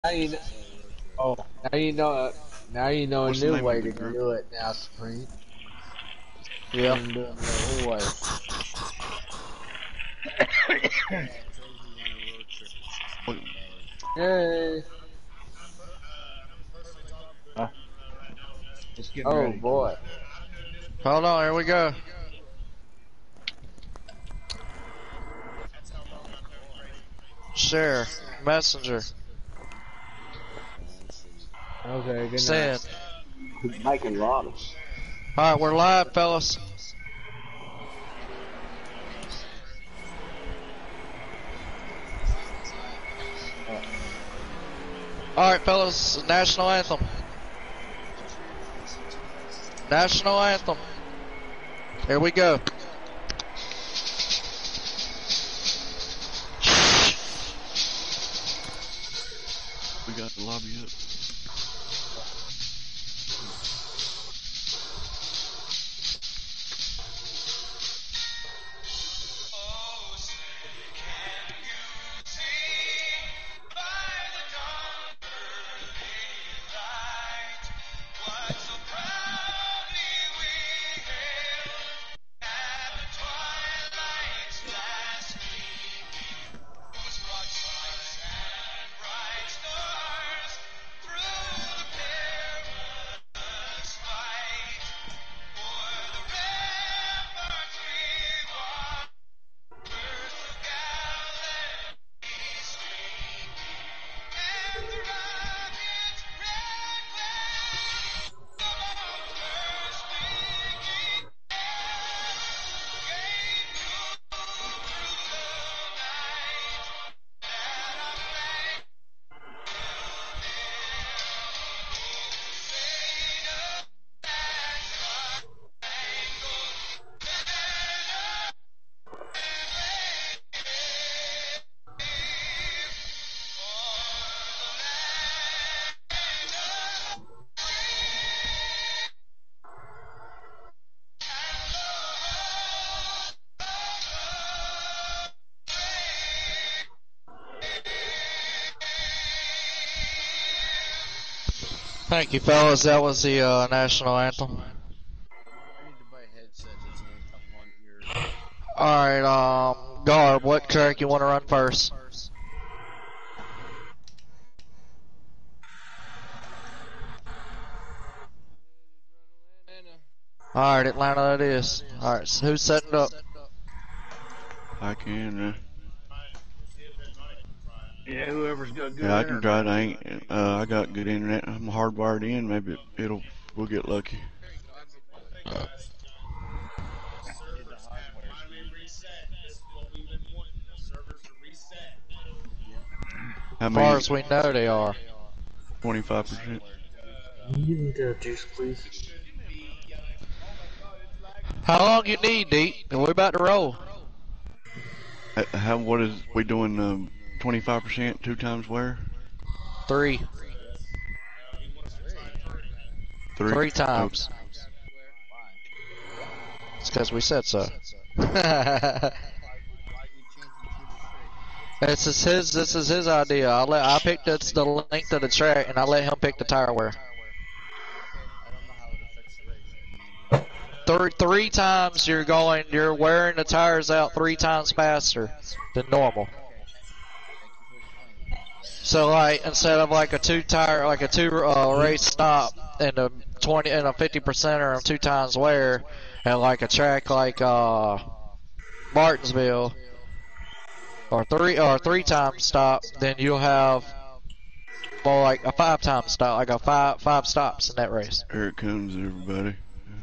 Now you know, oh, now you know. Now you know a What's the new name of way the to group? do it now, Supreme. Yeah. Instead of doing the old way. What, Hey. Just getting Oh ready. boy. Hold on, here we go. Share. Messenger. Okay, good night. Send. He's making lobby. Alright, we're live, fellas. Alright, fellas, national anthem. National anthem. Here we go. we got the lobby up. Thank you, fellas. That was the national anthem. I need to buy a headset that's only got one ear. Alright, Garb, what track you want to run first? Alright, Atlanta it is. Alright, so who's setting up? I can. Yeah, whoever's got good Yeah, I can try internet. it. I got good internet. I'm hardwired in. Maybe we'll get lucky. How As far many? as we know, they are. 25%. You need a juice, please. How long you need, Deep? And we're about to roll. What is we doing? 25%, two times where? 3. Three. 3 Oh, times. It's because we said so. This is his idea. I picked the length of the track and I let him pick the tire wear. Three times you're wearing the tires out 3 times faster than normal. So like instead of like a two race stop and a 20 and a 50% or 2 times wear, and like a track like Martinsville or 3 times stop, then you'll have more like a 5 times stop, like a five stops in that race. here it comes, everybody.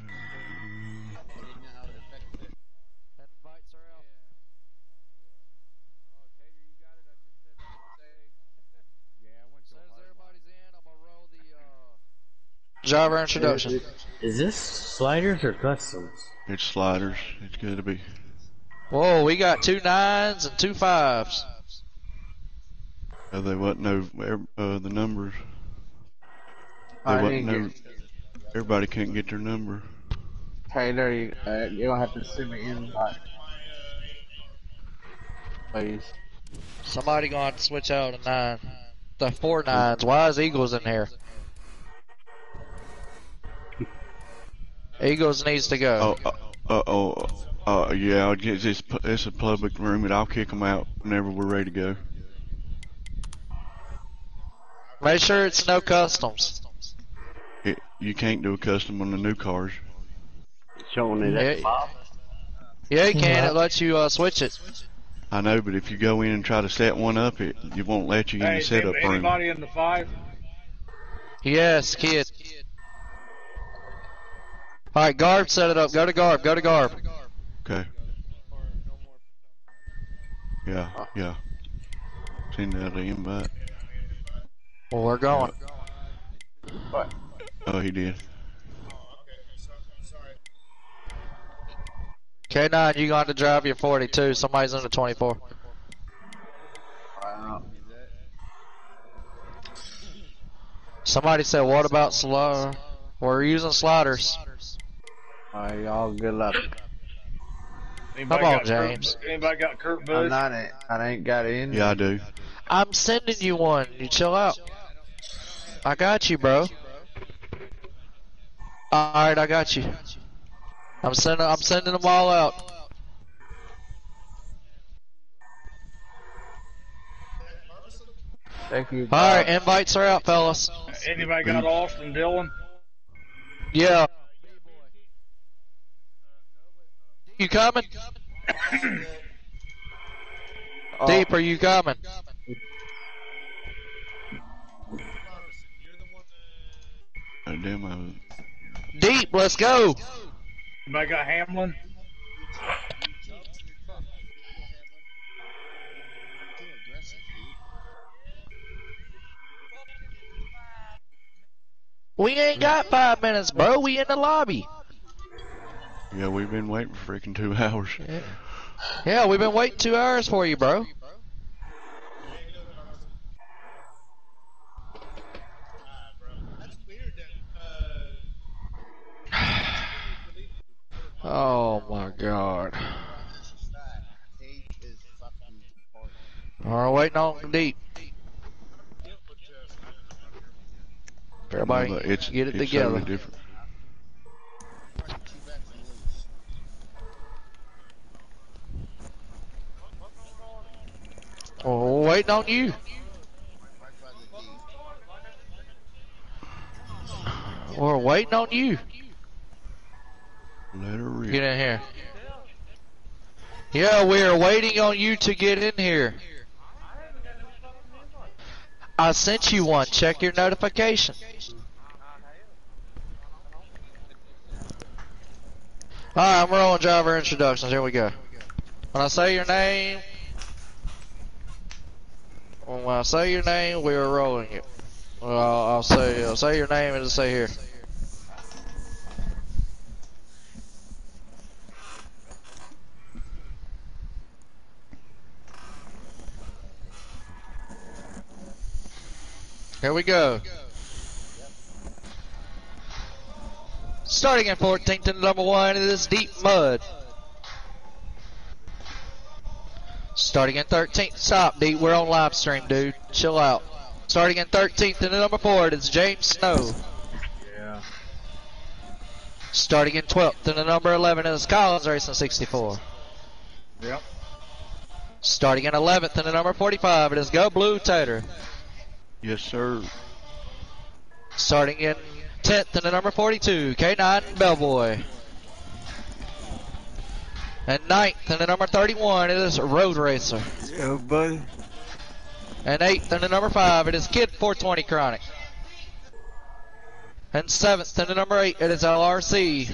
Driver introduction. Is this sliders or customs? It's sliders. It's good to be. Whoa, we got 2 9s and 2 5s. They wasn't the numbers. Everybody can't get their number. Taylor, you don't have to send me invite. Please. Somebody gonna have to switch out a 9. The 4.9s. Why is Eagles in here? Eagles needs to go. Yeah, it's a public room, and I'll kick them out whenever we're ready to go. Make sure it's no customs. You can't do a custom on the new cars. Showing me that Bob. Yeah, you can. It lets you switch it. I know, but if you go in and try to set one up, it won't let you in the setup room. Anybody in the 5? Yes, kid. Alright, Garb, set it up. Go to Garb. Go to Garb. Okay. Yeah. Send out the invite. Well, we're going. What? Oh, he did. K9, you got to drive your 42. Somebody's in the 24. Wow. Somebody said, what about slow? We're using sliders. Alright, y'all good luck. Anybody Come on, got James. Anybody got Kurt I'm Busch? not it. I ain't got it in. Yeah, I do. I'm sending you one. You chill out. I got you, bro. Alright, I got you. I'm sending them all out. Thank you. Alright, invites are out, fellas. Anybody got Austin Dillon? Yeah. You coming? Deep, are you coming? Demo. Deep, let's go. Anybody got Hamlin? We ain't got 5 minutes, bro. We in the lobby. Yeah, we've been waiting for freaking 2 hours. Yeah, we've been waiting 2 hours for you, bro. Oh my god. Alright, waiting on Deep. Everybody, It's get it it's together. totally different. Oh, we're waiting on you. We're waiting on you. Let her rip. Get in here. Yeah, we are waiting on you to get in here. I sent you one. Check your notification. Alright, I'm rolling driver introductions. Here we go. When I say your name, we are rolling it. Well, I'll say your name and it'll say here. Here we go. Starting at 14th and number 1, it is Deep Mud. Starting at 13th, stop, Deep. We're on live stream, dude. Chill out. Starting at 13th and number 4, it is James Snow. Yeah. Starting at 12th and number 11, it is Collins Racing 64. Yep. Starting at 11th and number 45, it is Go Blue Tater. Yes, sir. Starting in 10th and the number 42, K9 Bellboy. And 9th and the number 31, it is Road Racer. Yeah, buddy. And 8th and the number 5, it is Kid 420 Chronic. And 7th and the number 8, it is LRC.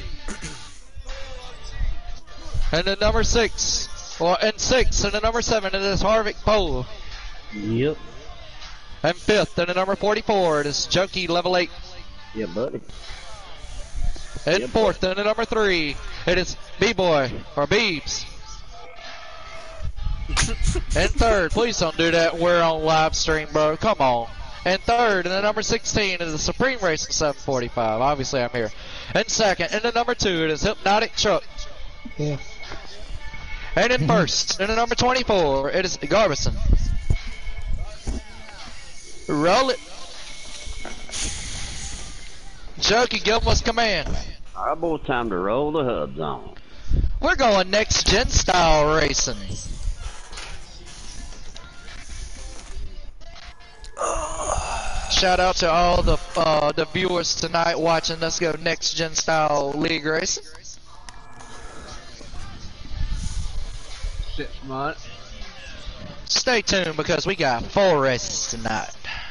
And the number 6, and 6th and the number 7, it is Harvick Pole. Yep. And 5th and the number 44, it is Junkie Level 8. Yeah, buddy. And Yep. 4th and the number 3, it is B-Boy, or Beebs. And 3rd, please don't do that, we're on live stream, bro, come on. And 3rd, and the number 16 is the Supreme Racing 745, obviously I'm here. And 2nd, and the number 2, it is Hypnotic Truck. Yeah. And in 1st, and the number 24, it is Garbison. Roll it. Jokey, give us command. Alright, boy, time to roll the hubs on. We're going next gen style racing. Shout out to all the viewers tonight watching us go next gen style league racing. 6 months. Stay tuned because we got 4 races tonight.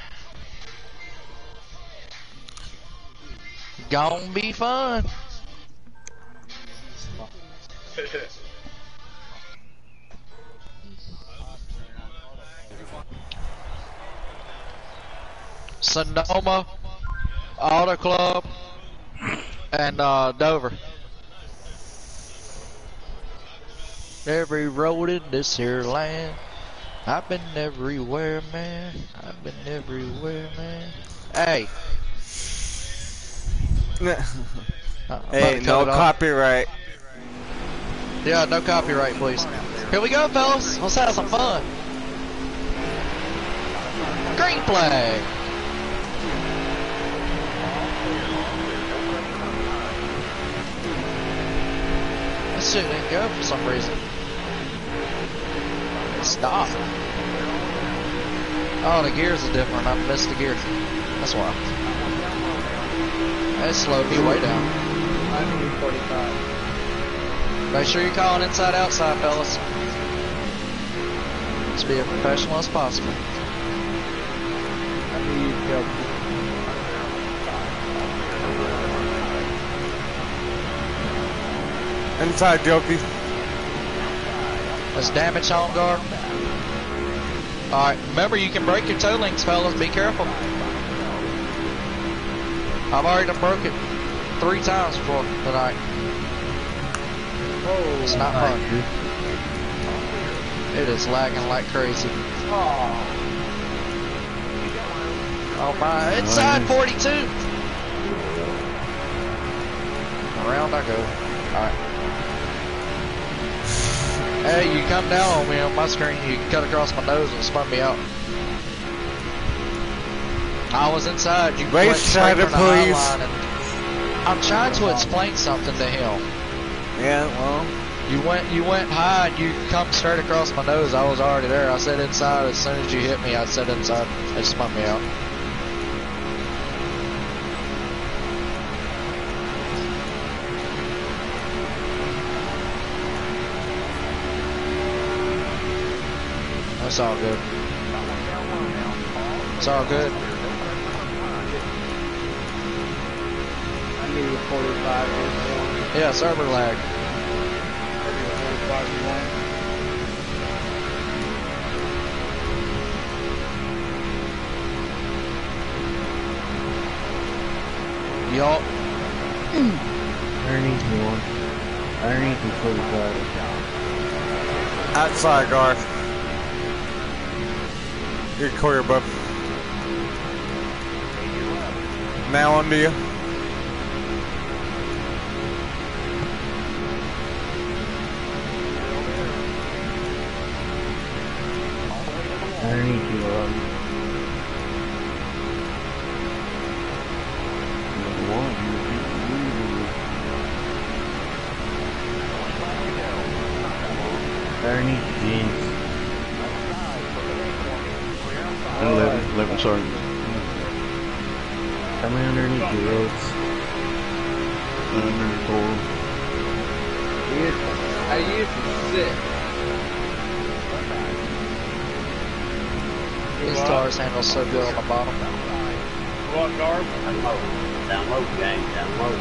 Gonna be fun. Sonoma, Auto Club, and Dover. Every road in this here land. I've been everywhere, man. I've been everywhere, man. Hey. Hey, no copyright. Yeah, no copyright, please. Here we go, fellas. Let's have some fun. Green flag. This shit didn't go for some reason. Stop. Oh, the gears are different. I missed the gears. That's why. That slowed me way down. 145. Make sure you're calling inside outside, fellas. Let's be as professional as possible. I knew you'd help me. Inside, Jokey. Let's damage on guard. Alright, remember you can break your toe links, fellas. Be careful. I've already done broke it 3 times before tonight. Oh, It's not fun. It is lagging like crazy. Oh my, inside 42. Around I go. Alright. Hey, you come down on me on my screen, you cut across my nose and spun me out. I was inside, you went straight from the high line, and I'm trying to explain something to him. Yeah, well. You went high and you come straight across my nose. I was already there. I said inside. As soon as you hit me, I said inside. It spun me out. That's all good. It's all good. I need a 45. Yeah, server lag. 45 you want. Y'all. Underneath me one. Underneath me 45. Outside, guard. Get clear, bud. Now onto you. Underneath you, one. Underneath you, James. 11 sergeant. Coming underneath you, Rhodes. Under 4. I used to sit. These tires handle so good on the bottom. What, guard? Down low. Down low, gang. Down low.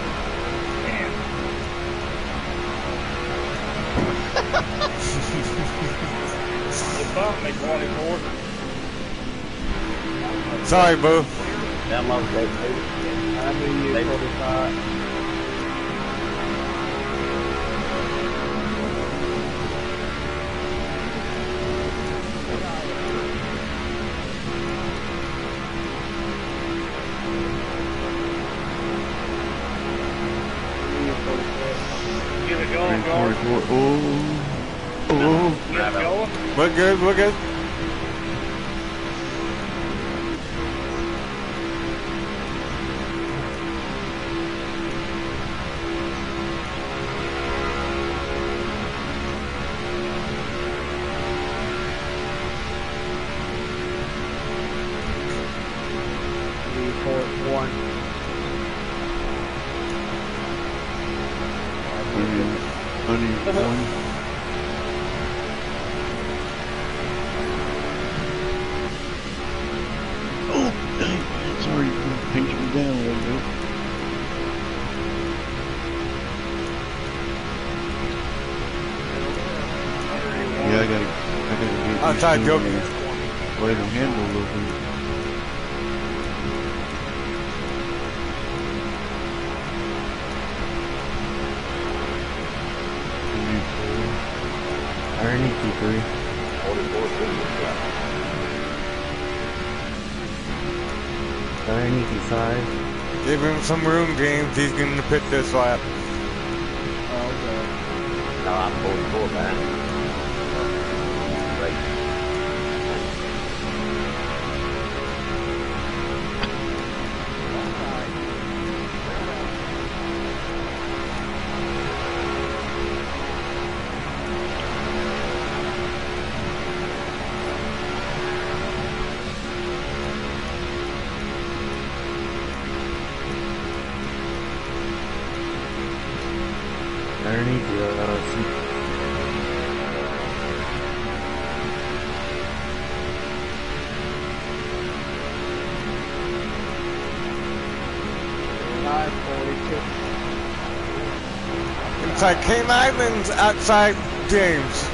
You bumped me, 24. Sorry, boo. Down low, Dave. I knew you 45. Get it going, guard. 44. Oh. Get it going. We're good, we're good. 941. 101. Oh, dang. Sorry, you pinched me down a little bit. Yeah, I gotta get Outside used to joking. the way to handle a little bit. Ernie P3. 44 Ernie P5. Give him some room, James. He's going to pit this lap. No, I'm 44, man. Right. Ernie P5. Inside Kane Islands, outside James.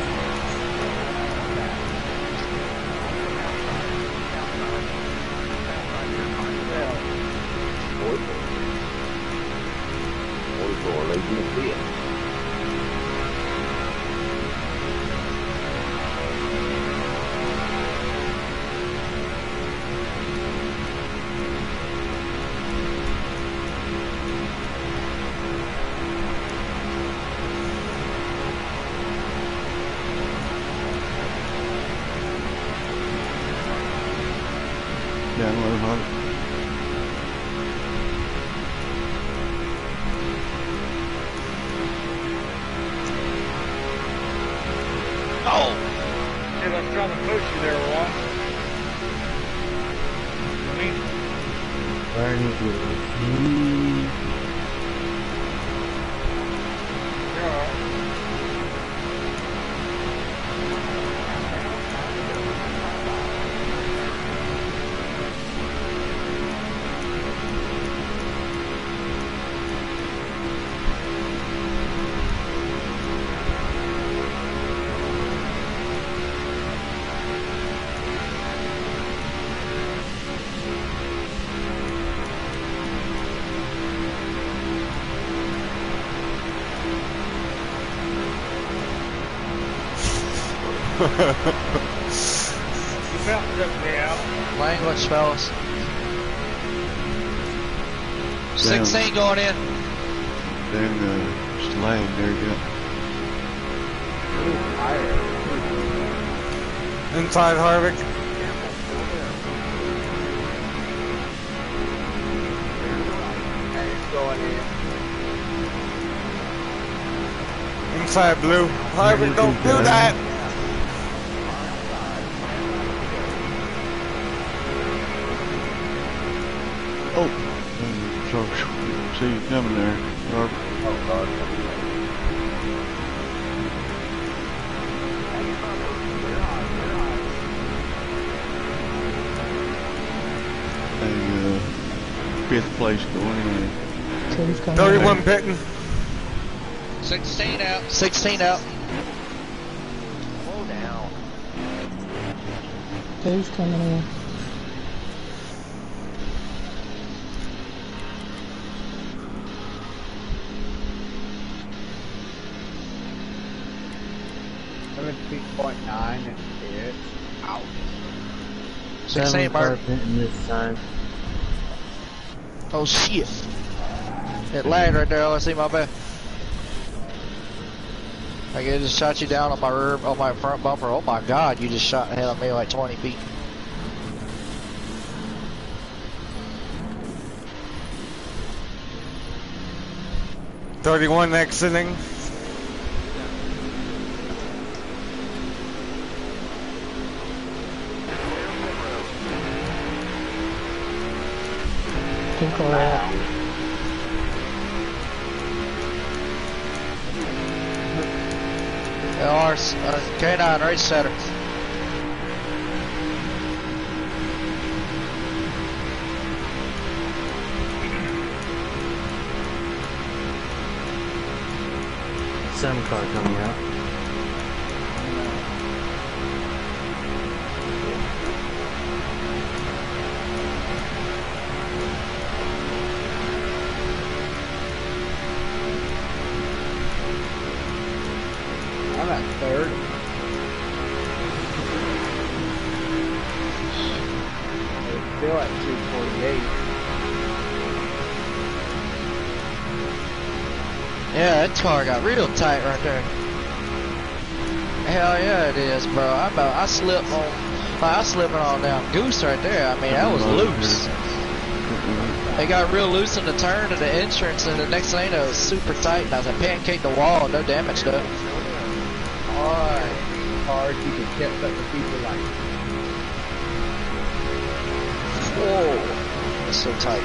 Down low, Harv. Oh! Dude, I'm trying to push you there, Ron. Ernie P5. You're all right. You fountain took me out. Language, fellas. 16 going in. Then, Slang, there you go. Inside Harvick. Inside Blue. Harvick, don't do that. Oh, sorry. See you coming there, Harv. Fifth place going in. 31 pitting. 16 out. 16 out. Slow down. Who's coming in? .9 and it's out. 16, Mark. This time. Oh, shit. It lagged right there. Let's see my bad. I just shot you down on my rear, on my front bumper. Oh my God, you just shot ahead of me like 20 feet. .31 exiting. Team car out. LR, K9, race setter. Some car coming out. I'm at third. It's still at 248. Yeah, that car got real tight right there. Hell yeah, it is, bro. I slipped on down Goose right there. I mean, that was loose. They got real loose in the turn of the entrance, and the next thing it was super tight, and I was like, pancake the wall, no damage though. Alright. Cars you can catch up to people like. Whoa. It's so tight.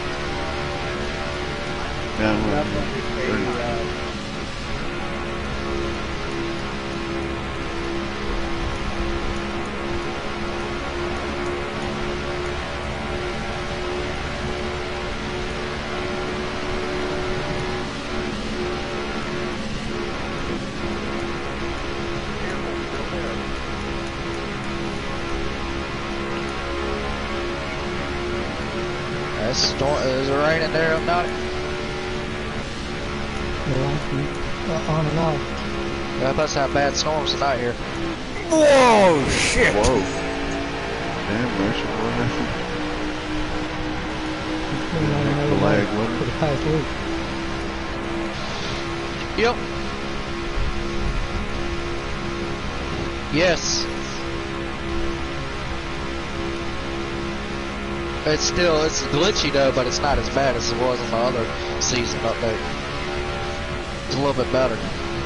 Is it raining there? Not On and off. yeah, I must have bad storms tonight here. Whoa, shit. Whoa. Damn, Mercer, what happened? It's been on another Flag, way wasn't for the past week. Yep. Yes. It's glitchy though, but it's not as bad as it was in the other season update. It's a little bit better.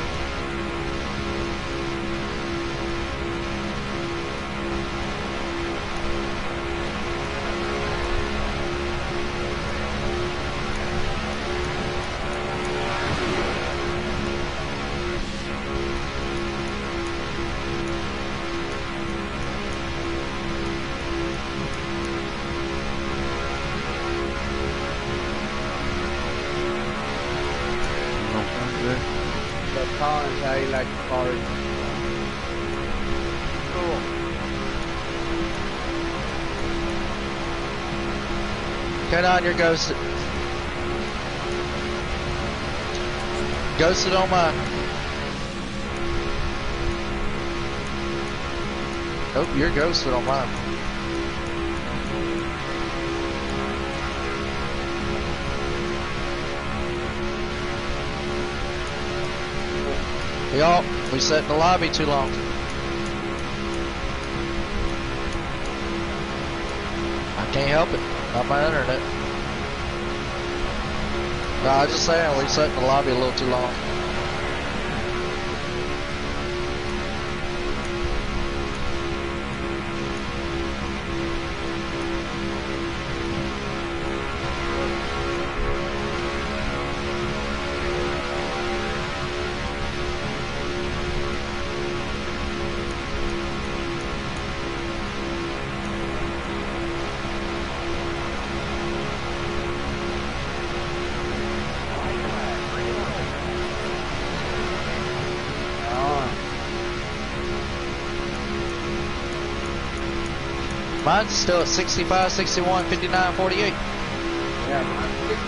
So Collins, how you like the cars? Cool. Get on your Ghosted. Ghosted on mine. Nope, you're Ghosted on mine. Y'all, we sat in the lobby too long. I can't help it. Not my internet. No, I was just saying we sat in the lobby a little too long. Mine's still at 65, 61, 59, 48. Yeah, mine's 60.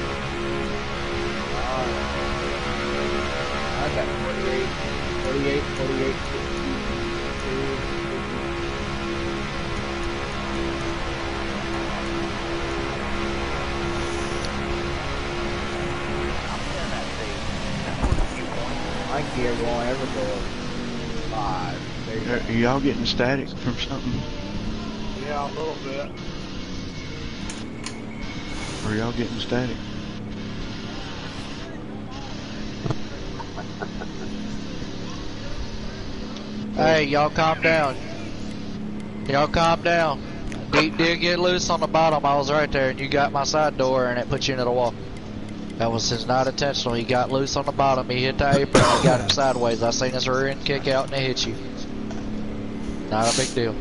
I got 48, 48, 48, 62. My gear won't ever go 5. Are y'all getting static from something? Yeah, a little bit. Are y'all getting static? Hey, y'all calm down. Y'all calm down. Did get loose on the bottom. I was right there, and you got my side door, and it put you into the wall. That was just not intentional. He got loose on the bottom. He hit the apron. I got him sideways. I seen his rear end kick out, and it hit you. Not a big deal.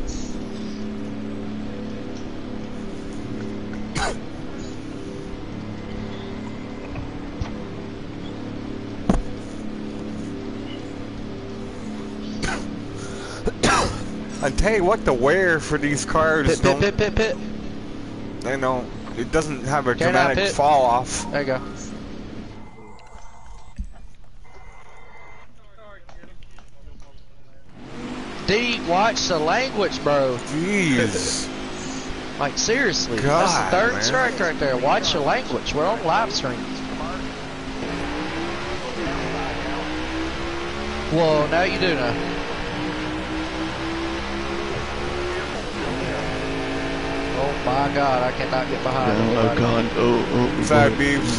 I tell you what, the wear for these cars Pit. I know it doesn't have a Can't dramatic pit. fall off. There you go. D, watch the language, bro. Jeez. Like, seriously. God, that's the third man. strike right there. Watch your language. We're on live stream. Well, now you do know. Oh my God, I cannot get behind Down low, anybody. Con. Oh. Side beeps.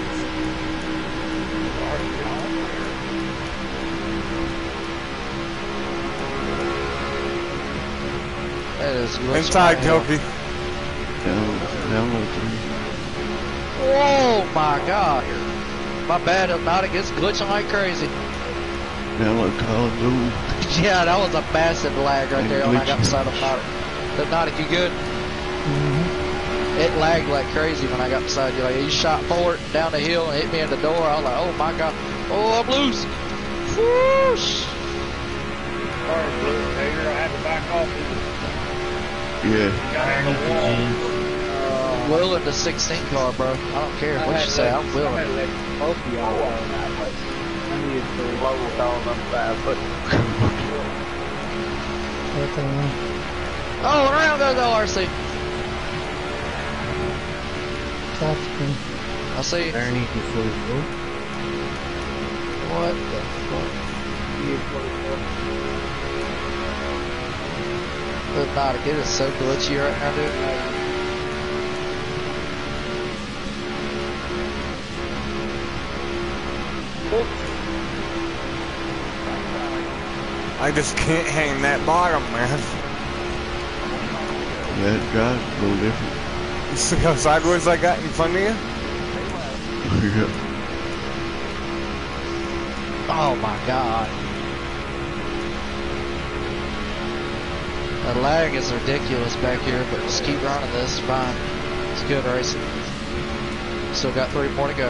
That is glitching Inside, right here. Toki. Down low, 3. Oh my God. My bad, Hypnotic. It's glitching like crazy. Down low, Collins. Oh. Yeah, that was a massive lag right there when I got Glitching. beside Hypnotic. Hypnotic, you good? It lagged like crazy when I got beside you. Like, you shot forward down the hill and hit me in the door. I was like, oh my God. Oh, I'm loose. Whoosh. Sorry, Blue Tater, I had to back off. Yeah. Got in the wall. Willing the 16 car, bro. I don't care what you say. I'm willing. Both of y'all on that, but I needed to roll down them fast, but Oh, and around goes the RC. Top spin. I see. Underneath the floor. What the fuck? Hypnotic, it is so glitchy right now, dude. I just can't hang that bottom, man. That drive's a little different. You see how sideways I got in front of you? Yeah. Oh my God. The lag is ridiculous back here, but just keep running this. It's fine. It's good racing. Still got 3 more to go.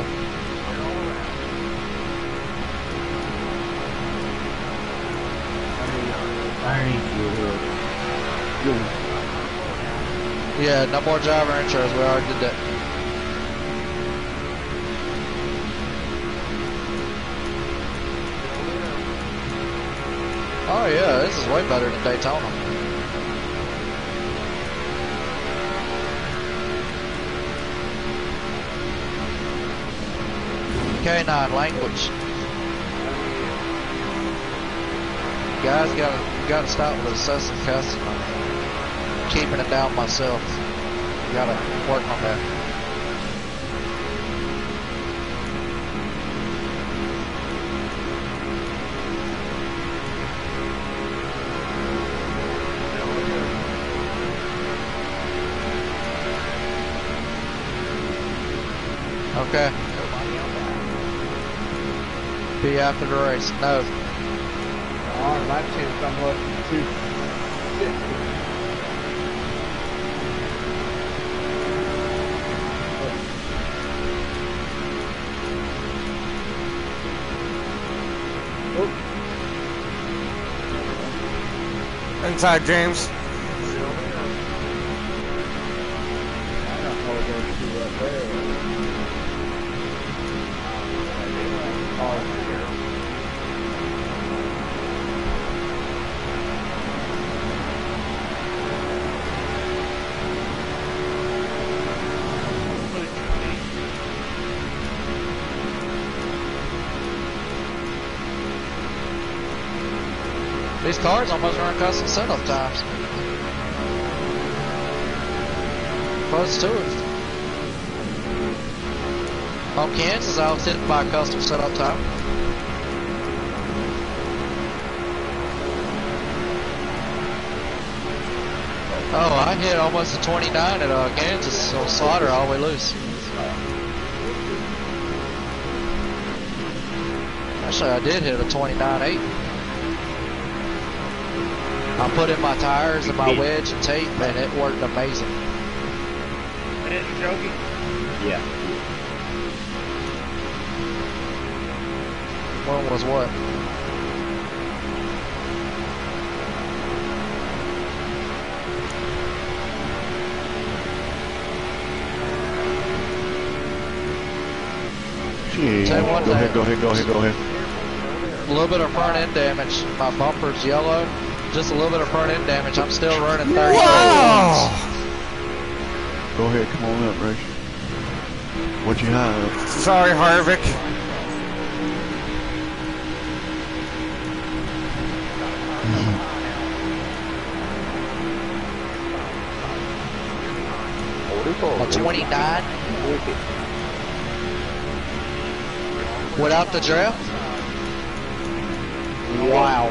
Underneath you. Yeah, no more driver intros. We already did that. Oh yeah, this is way better than Daytona. K9 language. Guys, gotta stop with assessing cussing. I'm keeping it down myself. Gotta work on that. Okay. Be after the race. No. on my chance I'm looking 250. Inside, James. These cars almost run custom setup times. Close to it. On Kansas, I was hitting by a custom setup time. Oh, I hit almost a 29 at Kansas on Slaughter all the way loose. Actually, I did hit a 29.8. I put in my tires and my wedge and tape, and it worked amazing. Is you joking? Yeah. One was what? Gee, Tell you one go thing. ahead, go ahead, go ahead, go ahead. A little bit of front end damage. My bumper's yellow. Just a little bit of front end damage. I'm still running 30. Wow! Go ahead, come on up, Rachel. What you have? Sorry, Harvick. A 29 without the draft. Wow.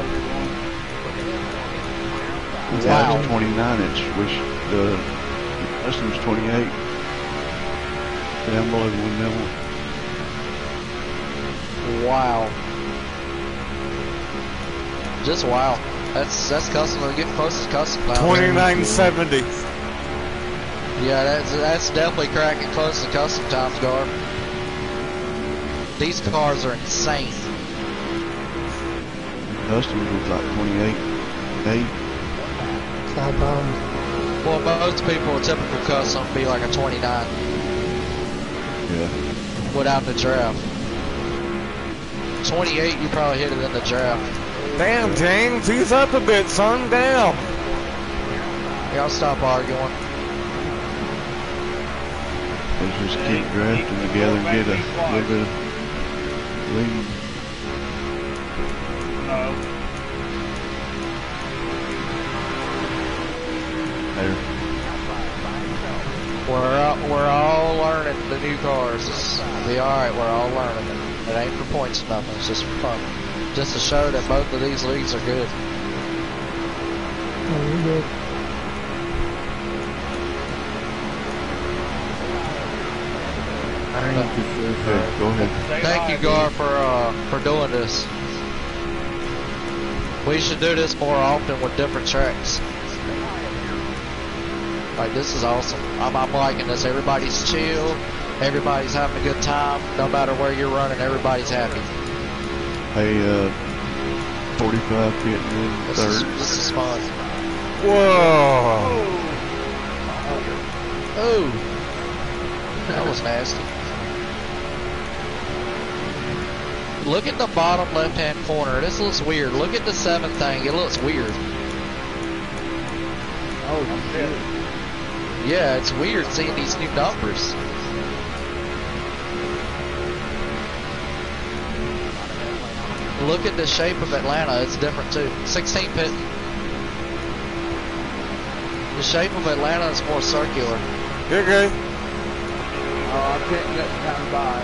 Wow. 29-inch, which the custom's 28. Down below the 1 mil. Wow. Just wow. That's custom. We're getting close to custom now. 2970. Yeah, that's definitely cracking close to custom times, Gar. These cars are insane. Customers was like 28, 8. Well, most people, a typical custom would be like a 29 Yeah. without the draft. 28, you probably hit it in the draft. Damn, James, ease up a bit, son. Damn. Y'all stop arguing. Let's just keep drafting together and get a little bit of lead. No. There. We're all learning the new cars. It'll be alright, we're all learning it. It ain't for points or nothing, it's just for fun. Just to show that both of these leagues are good. Oh, we good. Okay, go ahead. Thank you, Gar, for doing this. We should do this more often with different tracks. Like, this is awesome. I'm liking this. Everybody's chill. Everybody's having a good time. No matter where you're running, everybody's happy. Hey, 45 pitting in third. This is fun. Whoa. Oh, that was nasty. Look at the bottom left-hand corner. This looks weird. Look at the 7 thing. It looks weird. Oh, shit. Yeah, it's weird seeing these new numbers. Look at the shape of Atlanta. It's different too. 16 pit. The shape of Atlanta is more circular. You're good. Oh, I can't let time by.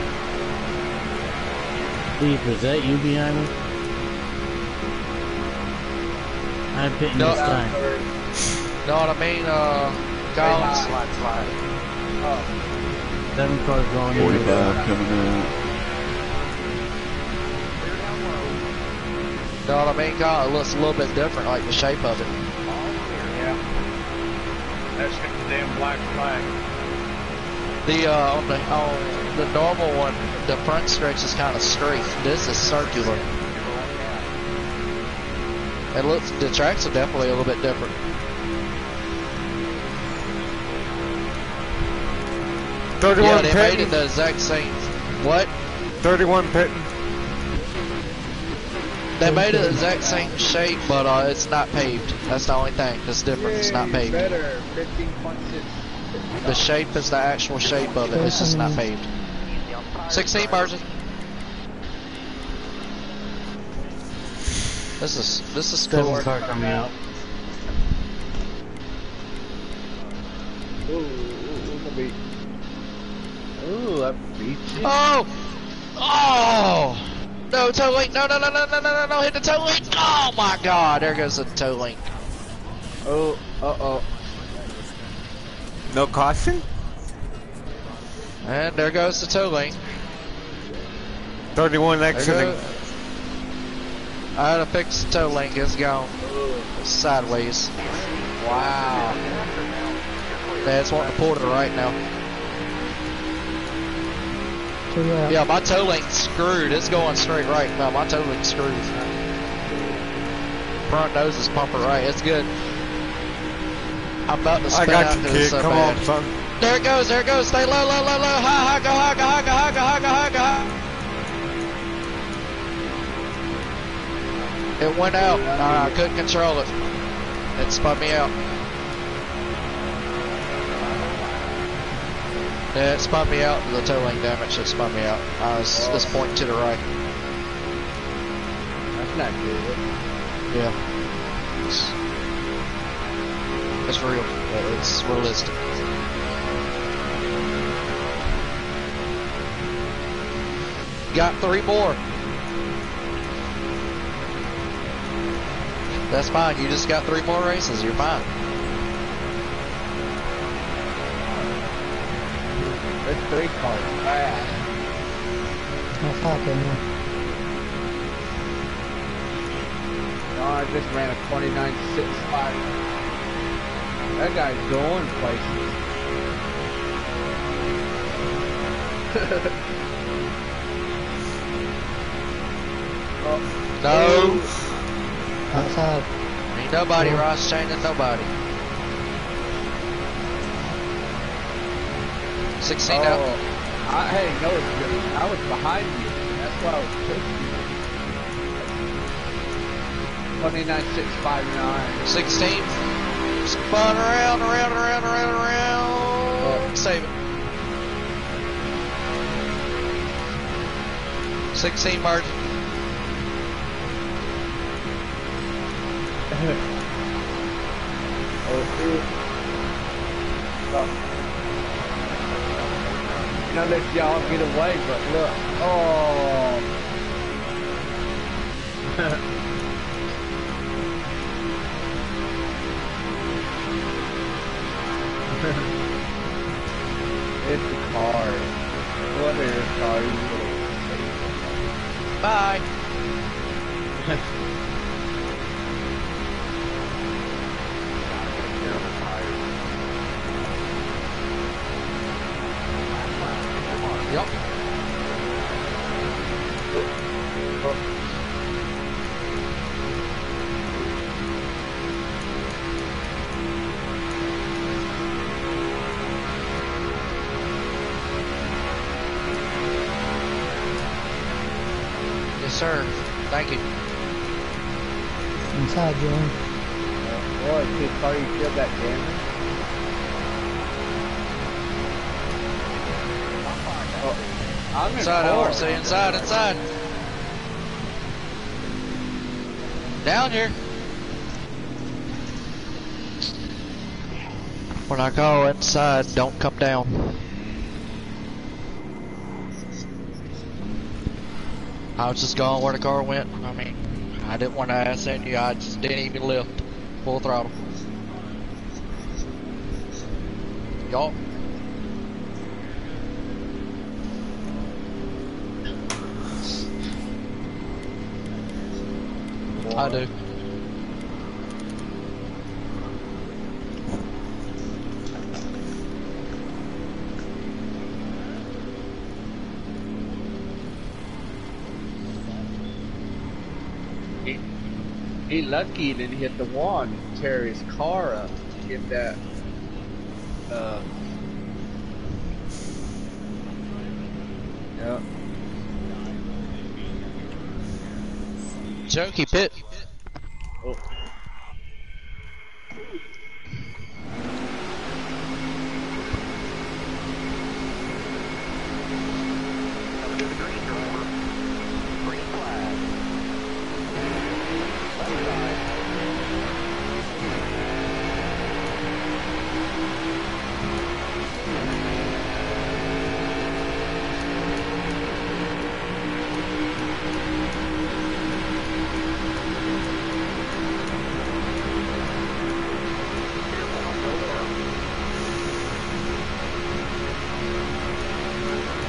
Steve, was that you behind me? I'm pitting No, this time. Know what I mean, Collins? Oh, 7 cars going in. 45 coming out. Know what I mean, Collins? It looks a little bit different, like the shape of it. Yeah. That's the damn black flag. On the normal one, the front stretch is kind of straight. This is circular. It looks, the tracks are definitely a little bit different. Yeah, 31 they made it pitting. the exact same. What? 31 pitting. They made it the exact same shape, but it's not paved. That's the only thing that's different. It's not paved. better. 15.6. The shape is the actual shape of it. It's just not paved. 16 margin. This is cool. 7 car coming out. Ooh, that beats you. Oh! Oh! No, toe link. No, hit the toe link. Oh my god, there goes the toe link. Oh, Uh-oh. No caution? And there goes the tow link. 31 There exiting. goes. I had to fix the tow link. It's gone sideways. Wow. Yeah, it's wanting to pull to the right now. Yeah, my toe link's screwed. It's going straight right. No, my toe link's screwed. Front nose is pumping right. It's good. I'm about to spin I got out you, to kid. this Come on, son. There it goes. There it goes. Stay low, low, low, low. High, high, go, high, go, high, go, high, go, high, go, high, go, high. It went out. I couldn't control it. It spun me out. Yeah, it spun me out. The toe link damage. It spun me out. I was just pointing to the right. That's not good. Yeah. It's real. It's realistic. Got 3 more. That's fine. You just got 3 more races. You're fine. This 3 car is bad. What's happening? No, I just ran a 29.65. That guy's going places. Oh. No. Outside. Ain't nobody, Ross. Chaining nobody. 16 out. Hey, no, I was behind you. That's why I was pushing you. 29.659. 16. Spun around. Save it. 16 margin. You know, let y'all get away, but look. Oh. It's the car. What is your car? Bye. Yep. Yes, sir. Thank you. Inside, John. Boy, it's his car. You feel that damage? I'm Inside, RC. Inside. Down here. When I call inside, don't come down. I was just going where the car went. I mean, I didn't want to ask you. I just didn't even lift. Full throttle. Y'all. I do. He lucky he didn't hit the wall and tear his car up to get that. Yeah. Chunky pit. Oh.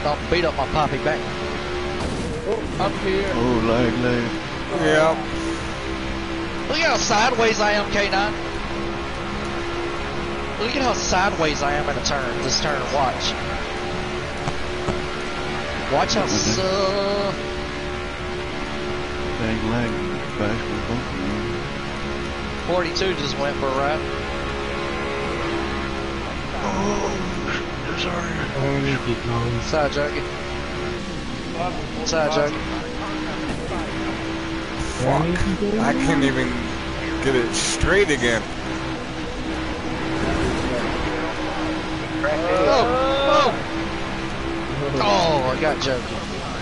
Don't beat up my poppy back. Up here. Oh, lag. Yep. Look at how sideways I am, K9. Look at how sideways I am in a turn. This turn, watch. Watch how Dang lag. Fast with both of them. 42 just went for a ride. Oh, sorry. Side jockey. Side jockey. Fuck. I can't even get it straight again. Oh, I got jokey.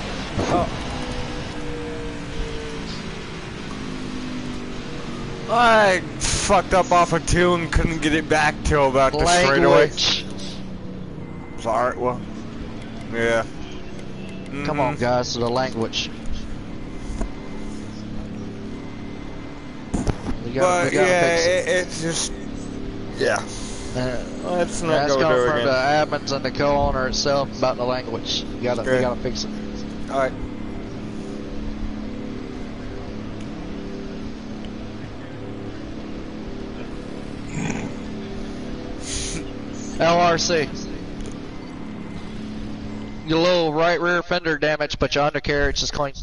I fucked up off of 2 and couldn't get it back till about the straightaway. Sorry, well, yeah. Come on, guys, to the language. But yeah, it's just, yeah. Let's not That's go coming there from again. the admins and the co-owner itself about the language. You gotta fix it. All right. LRC. Your little right rear fender damage, but your undercarriage is clean.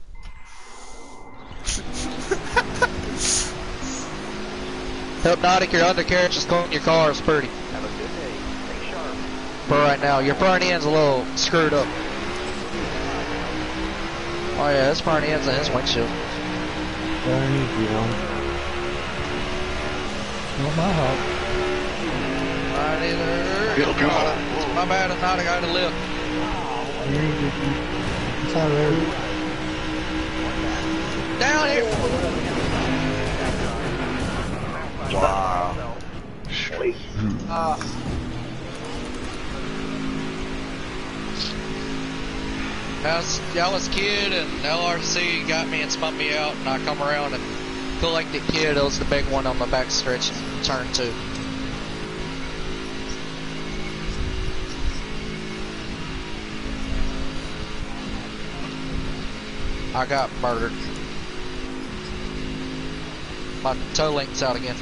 Hypnotic, your undercarriage is clean, your car is pretty. Have a good day. Stay sharp. For right now, your front end's a little screwed up. Oh yeah, this front end's in his windshield. Not my fault. Mine either. Come on. It's my bad, I'm not a guy to live. It's all right. Down here! Wow. Dallas Kid and LRC got me and spun me out, and I come around and collected Kid. It was the big one on the back stretch in turn 2. I got murdered. My toe link's out again.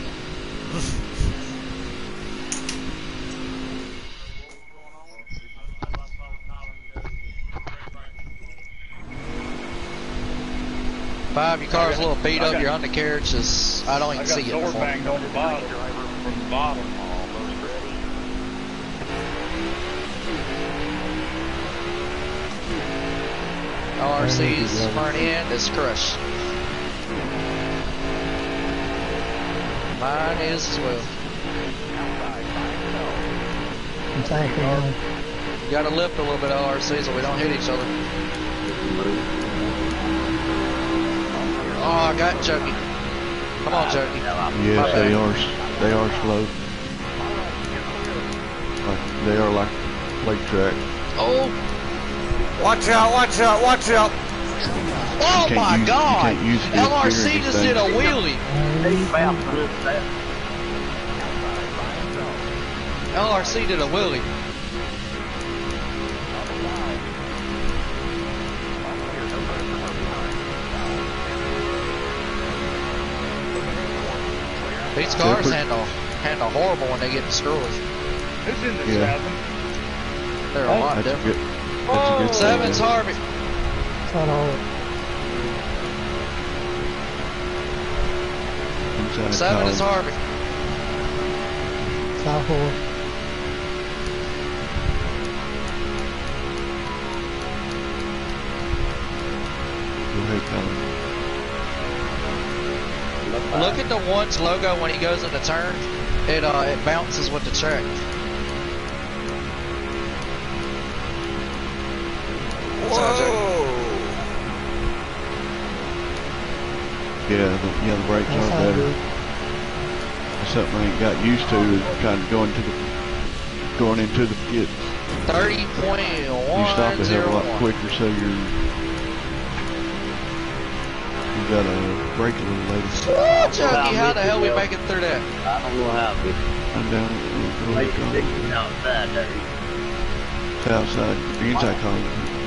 Five, your car's a little beat up, your undercarriage is, I don't even see it door anymore. banged on the bottom. From the bottom. Almost ready. LRC's front end is crushed. Mine is as well. Exactly. You gotta lift a little bit LRC so we don't hit each other. Oh, I got Jokey. Come on, Jokey. Yes, they are slow. They are like plate track. Oh! Watch out, watch out, watch out. Oh my God! You can't use fifth LRC gear just or did a anything. wheelie. LRC did a wheelie. These cars handle horrible when they get destroyed. Who's in the Yeah. 7? They're a lot That's a different. good. That's a good Seven's thing. Harvey. It's not all. Inside 7 is column. Harvey. It's all 4. Go ahead, Colin. Look at the one's logo when he goes into turn. It bounces with the track. Whoa. Yeah, the brakes That's are how better. good. That's something I ain't got used to is kind of going into the pit. 30.101. You stop a hell of a lot quicker, so you gotta brake a little later. Oh, Chucky, how the hell we make it through that? I don't know how. I'm down. Make it out bad there. left outside the anti-collar.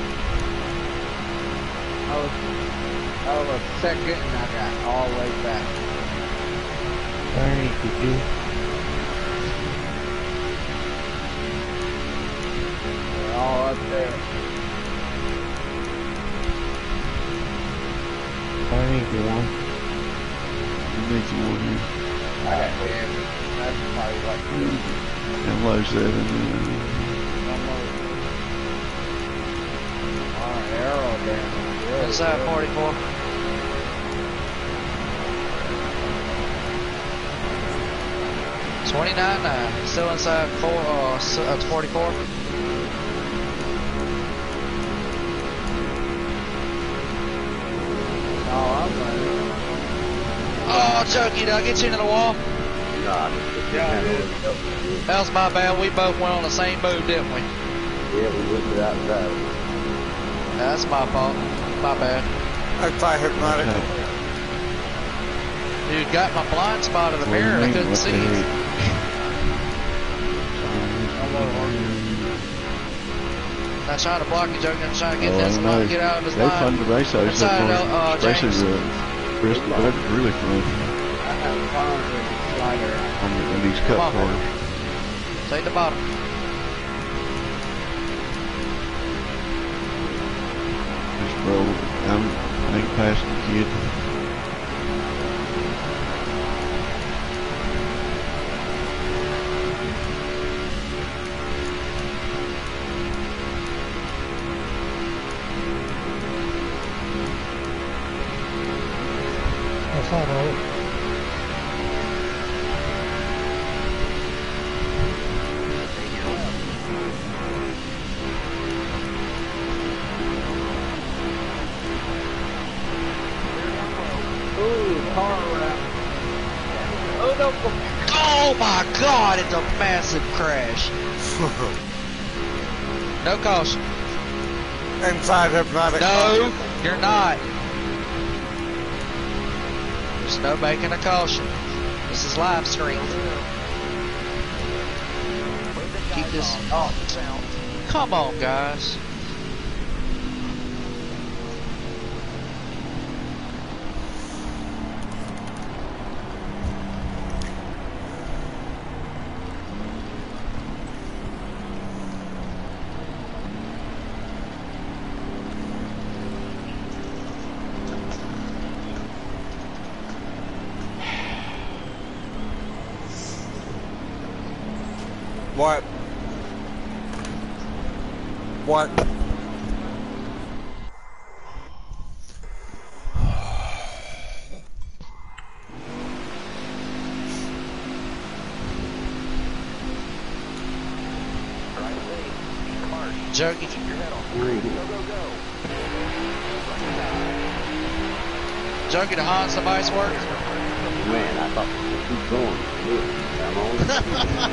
I was second and I got all the way back. Bernie, could you? They're all up there. Bernie, if you want. You need some more here. I got damage. That's probably like And low 7. alright, arrow damage. Really Inside good. 44. $29.9. Still inside 44. Oh, I'm running. Oh, Chucky, did I get you into the wall? Yeah, it is. That was my bad. We both went on the same move, didn't we? Yeah, we went to outside. That's my fault. My bad. Anti-hypnotic. Dude, got my blind spot of the mirror. I couldn't see it. Not trying to block you, Joker. I'm trying to get this one, get out of his They're line. fun to race those. Inside, Especially James. the Bristol Bud is really fun I have fun with the slider. on these cup Come on. cars. Take the bottom. Just roll. I ain't passing the kid. That's all right. Ooh, car wrap. Oh no! Oh my God! It's a massive crash. No caution. Anti-hypnotic. No, you're not. There's no making a caution. This is live stream. Keep this. Oh, come on, guys. What? What? Jokey. Jokey, the Hans device work? Man, I thought keep going. Look,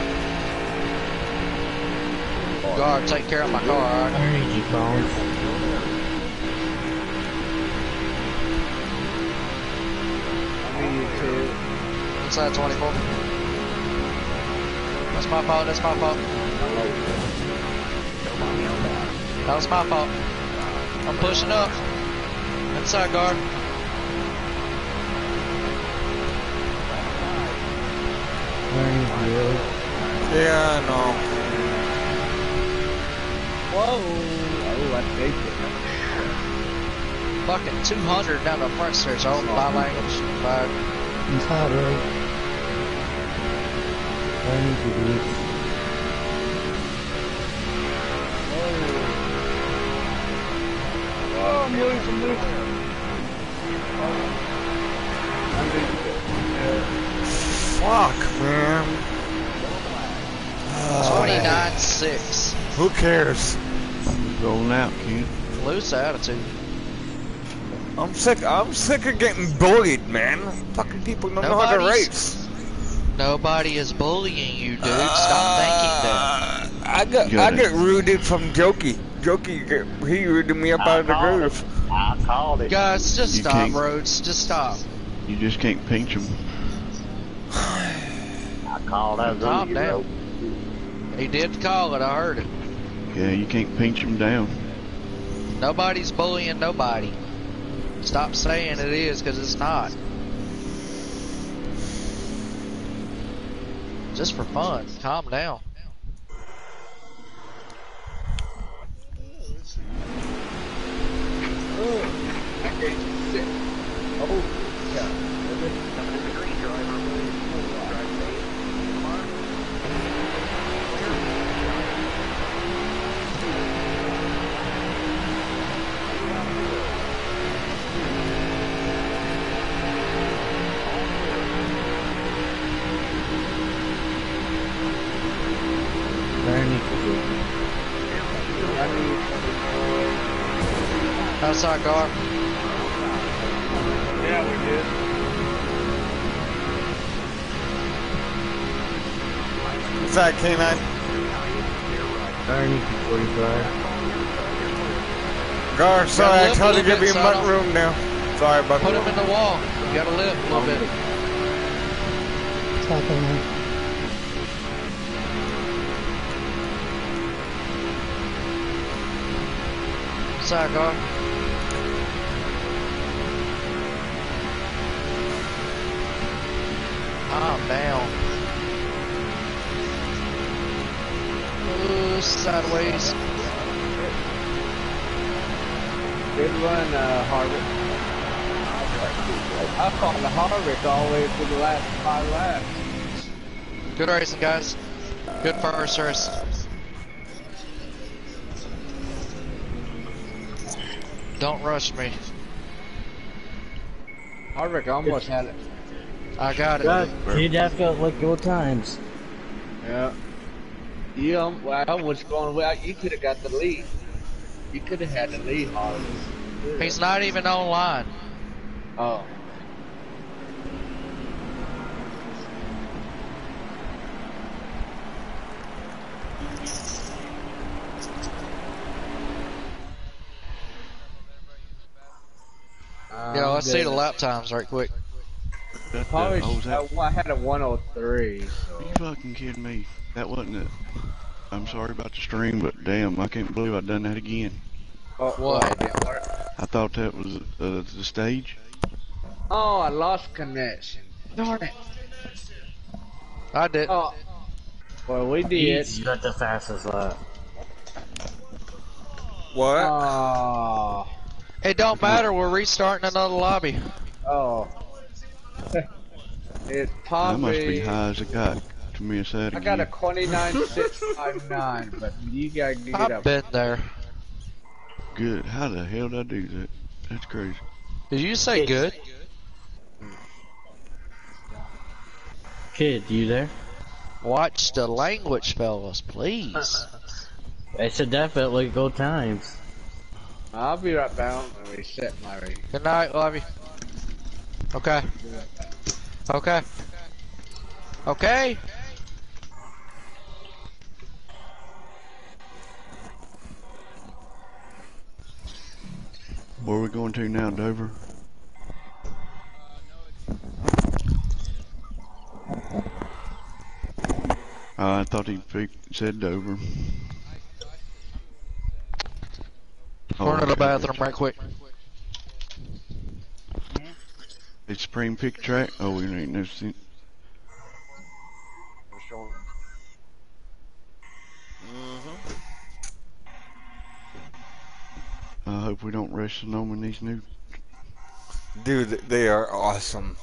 I'm on. Guard, take care of my car, alright? Bernie, you phone. I need you to. Inside 24. That's my fault, that's my fault. That was my fault. I'm pushing up. Inside guard. Bernie, really? Yeah, I know. Whoa! Oh, I faked it. Fucking 200 down the front stretch. Oh, my language. Bye. Inside road. Bernie, could you? Oh, I'm losing. Fuck, man. 29-6. Who cares? Rolling out, kid. Loose attitude. I'm sick of getting bullied, man. Fucking people don't know how to race. Nobody is bullying you, dude. Stop thinking that. I get rooted from Jokey. Jokey, he rooted me up out of the groove. I called it. Guys, just You stop, can't- Rhodes. Just stop. You just can't pinch them. I called that Calm zone, down. He did call it. I heard it. Yeah, you can't pinch them down. Nobody's bullying nobody. Stop saying it is, because it's not. Just for fun. Calm down. Outside guard. Yeah, we did. Inside K9. Ernie 45. Gar, sorry, I lift tried a to little give bit, you Saddle. much room now. Sorry about Put that. him in the wall. You gotta lift a little bit. Stop on that. Outside guard. Calm down. Ooh, sideways. Good run, Harvick. I fought the Harvick all the way through the last 5 laps. Good racing, guys. Good first race. Don't rush me. Harvick almost had it. I got it. You just got like good times. Yeah. You well, was going well. You could have got the lead. You could have had the lead, Harvick. He's not even online. Oh. Yeah, let's see the lap times right quick. Probably, Are I had a 103. you fucking kidding me? That wasn't it. I'm sorry about the stream, but damn, I can't believe I've done that again. Oh, What? I thought that was the stage. Oh, I lost connection. Darn it. I did. Oh. Well, we did. You got the fastest lap. What? Oh. It don't matter. We're restarting another lobby. Oh. It's I must be probably. high as a kite to miss that I again. got a 29.659, but you gotta get I've up. been there. Good. How the hell did I do that? That's crazy. Did you say good? Kid, you there? Watch the language, fellas, please. I said definitely good times. I'll be right down and reset my rating. Good night, love you. Okay. Okay. Okay. Where are we going to now, Dover? I thought he said Dover. Run to the bathroom right quick. It's Supreme Pick Track. Oh, we ain't never seen. I hope we don't race Sonoma in these new. Dude, they are awesome.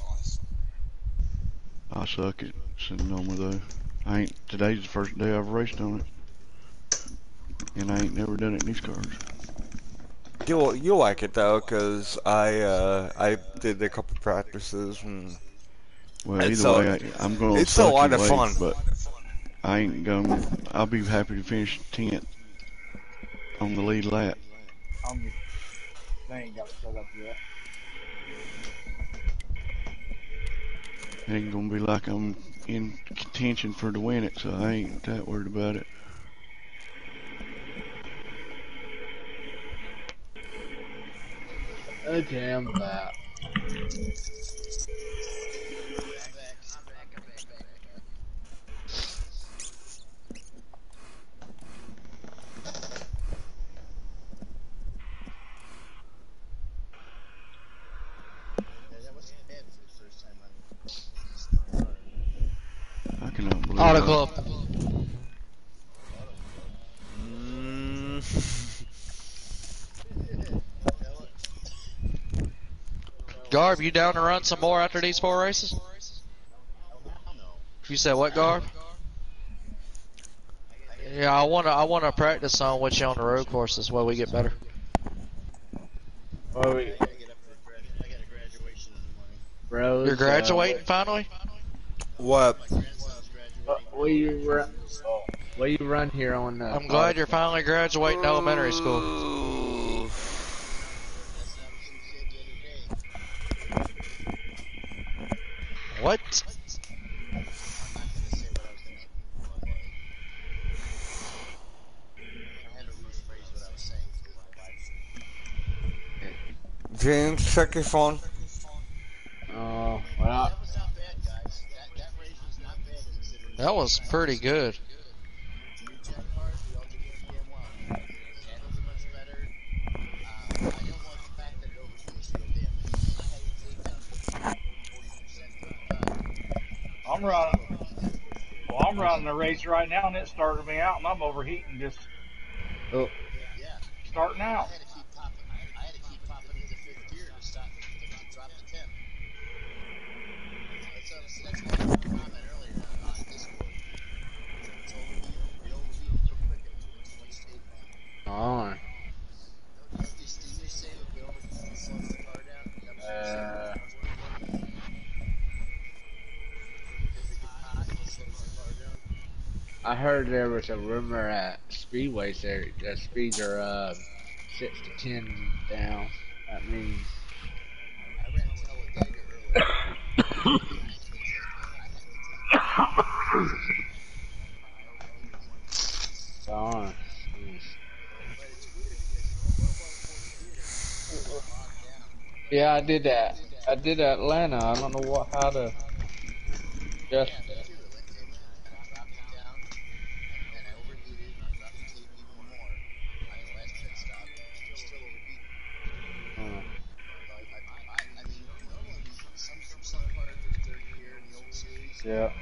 I suck at Sonoma though. Today's the first day I've raced on it, and I ain't never done it in these cars. You'll like it though, cause I did a couple practices and Well, It's either a- way, I'm going. it's a lot of fun. But I ain't going. I'll be happy to finish 10th on the lead lap. They ain't got it set up yet. It ain't gonna be like I'm in contention for to win it, so I ain't that worried about it. Okay, I'm back. Auto Club. Garb, you down to run some more after these 4 races? You said what, Garb? Yeah, I wanna practice on with you on the road courses while we get better. Oh, I gotta get up for I got a graduation in the morning. bros, You're graduating finally? What? My grandson's graduating. What you run here on? I'm glad you're finally graduating elementary school. That's what some kid the other day. What? I'm not gonna say what I was thinking. I had to rephrase what I was saying because my wife. James, check your phone. Oh, well. That was not bad, guys. That race was not bad considering. That was pretty good. New jet cars, we all did pretty damn well. The handles are much better. I didn't like the fact that it overheated so damn easy. I had to take that 40%. I'm running a race right now, and it started me out, and I'm overheating just starting out. I had to keep popping into 5th gear to drop the temp. That's what I was comment earlier on Discord. It's overheating. It overheated so quick it went straight on. On. Did you say it overheated and slows the car down? I heard there was a rumor at speedways there the speeds are 6 to 10 down. That means. I ran Talladega earlier. On. Yeah, I did that. I did Atlanta. I don't know how to. Just. Yeah.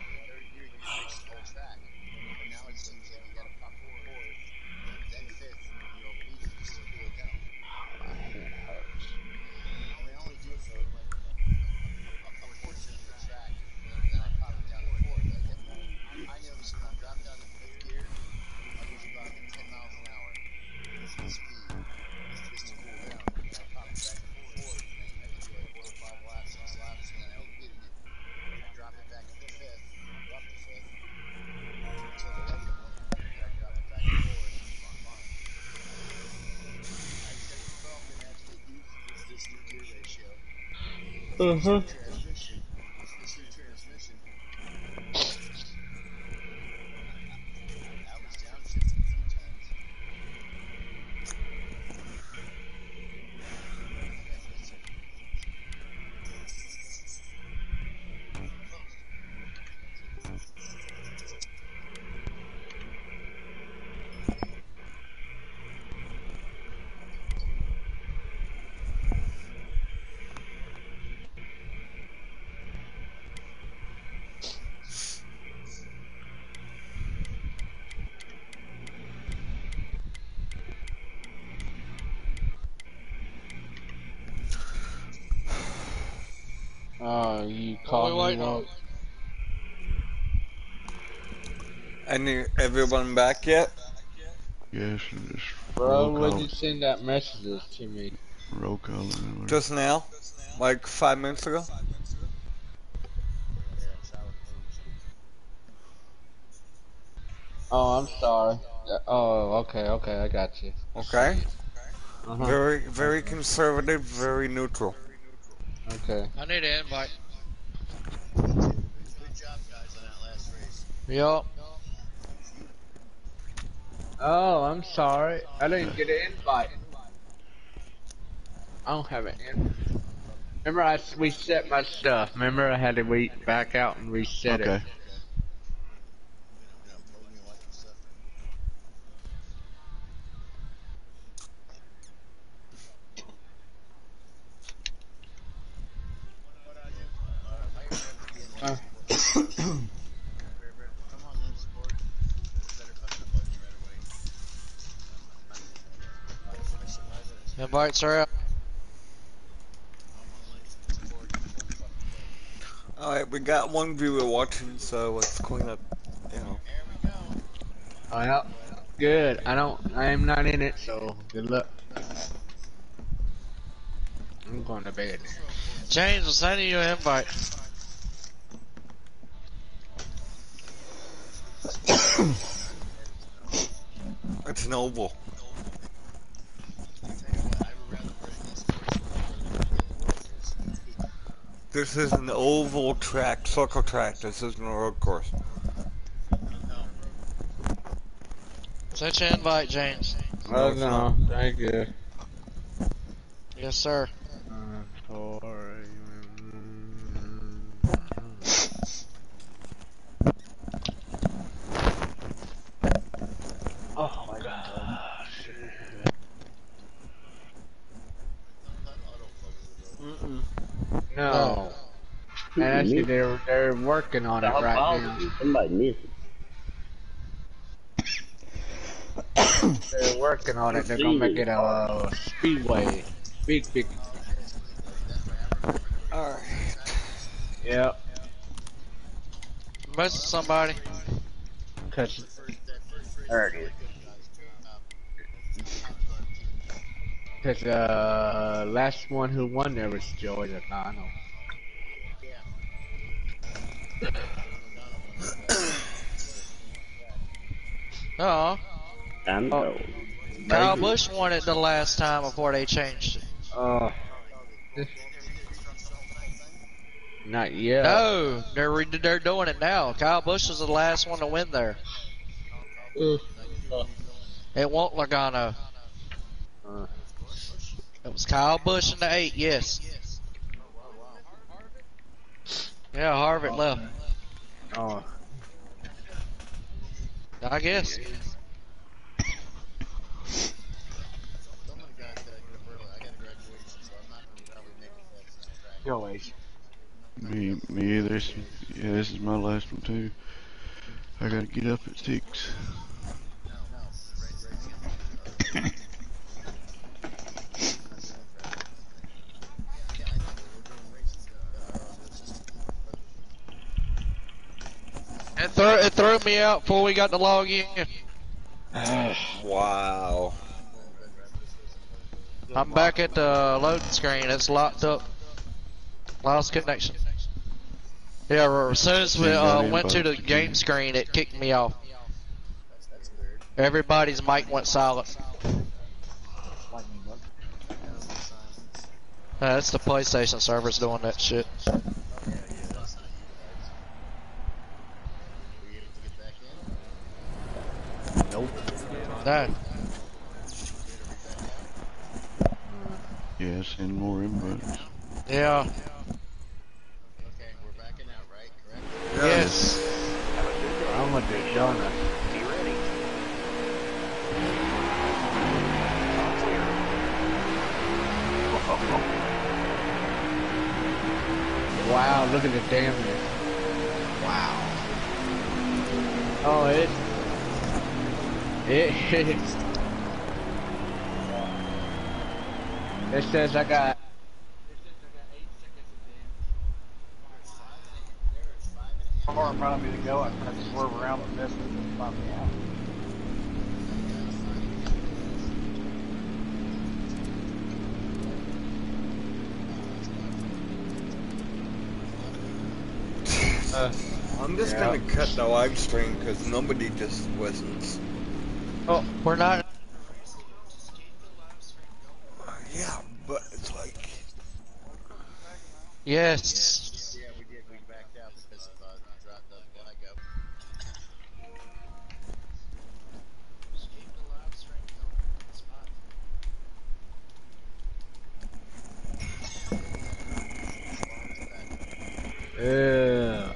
Uh-huh. Oh, you called me up. Everyone back yet? Yes, just Bro, when you send that messages to me? Roll call. Just now? Like 5 minutes ago? Oh, I'm sorry. Oh, okay, I got you. Okay. Very conservative, very neutral. Okay. I need an invite. Good job, guys, on that last race. Yup. Oh, I'm sorry. I didn't get an invite. I don't have an invite. Remember, we set my stuff. Remember, I had to back out and reset it. Invites are out. Alright, we got one viewer watching, so let's clean up, you know. Oh, yeah. Good. I am not in it, so good luck. I'm going to bed. James will send you an invite. It's an oval. This is an oval track, circle track. This isn't a road course. Send you an invite, James. Oh, it's no. not. Thank you. Yes, sir. Oh my gosh. No. And actually, they're working on it right now. Somebody missed it. They're working on it. They're gonna make it a speedway. Big. Alright. Yep. Message somebody. Cause There it is. last one who won there was Joey Logano. Oh, I know. Kyle Busch won it the last time before they changed it. Not yet. No, they're doing it now. Kyle Busch was the last one to win there. It won't Logano. It was Kyle Busch in the 8, yes. Yeah, Harvick left. Oh. I guess. Joey's. Me either. This is my last one too. I gotta get up at 6. It threw me out before we got to log in. Wow. I'm back at the loading screen. It's locked up. Lost connection. Yeah, as soon as we went to the game screen, it kicked me off. Everybody's mic went silent. That's the PlayStation servers doing that shit. Nope. No. Yeah, send more invites. Yeah. Okay, we're backing out, right? Correct? Yes. I'm gonna do donuts. Be ready. Wow, look at the damage. Wow. Oh, it it says I got 8 car in front of me to go. I tried to swerve around the mess and find me out. I'm just gonna cut the live stream because nobody just listens. Oh, we're not. Yeah, but it's like. Yes. Yeah, we did. We backed out because of dropped the flag up. Escape the live stream. Spot. yeah.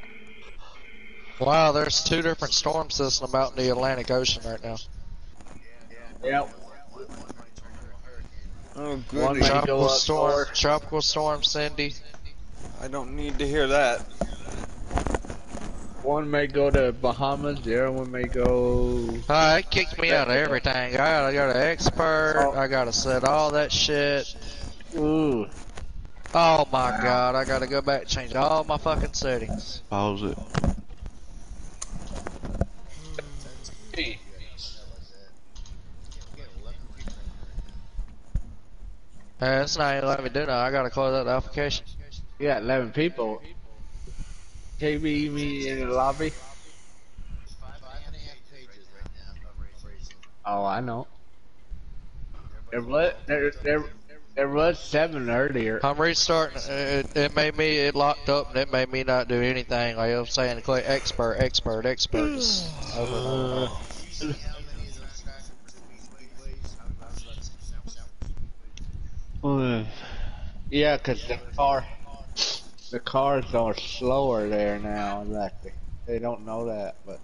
Wow, there's 2 different storm systems out in the Atlantic Ocean right now. Yep. Oh, One goody. may go up north. Tropical storm Cindy. I don't need to hear that. One may go to Bahamas. The other one may go. It kicked me out of everything. I gotta go to expert. I gotta set all that shit. Ooh. Oh my god, I gotta go back and change all my fucking settings. Pause it. It's not even letting me do that. I gotta close out the application. You got 11 people. KB, me in the lobby. 5.5 pages right now of race racing. Oh, I know. There was 7 earlier. I'm restarting. It made me, it locked up and it made me not do anything. Like I was saying, click expert. Just over and over. See how many of those tracks are to be speedways? I was about to say Yeah, cause the cars are slower there now. Like they don't know that, but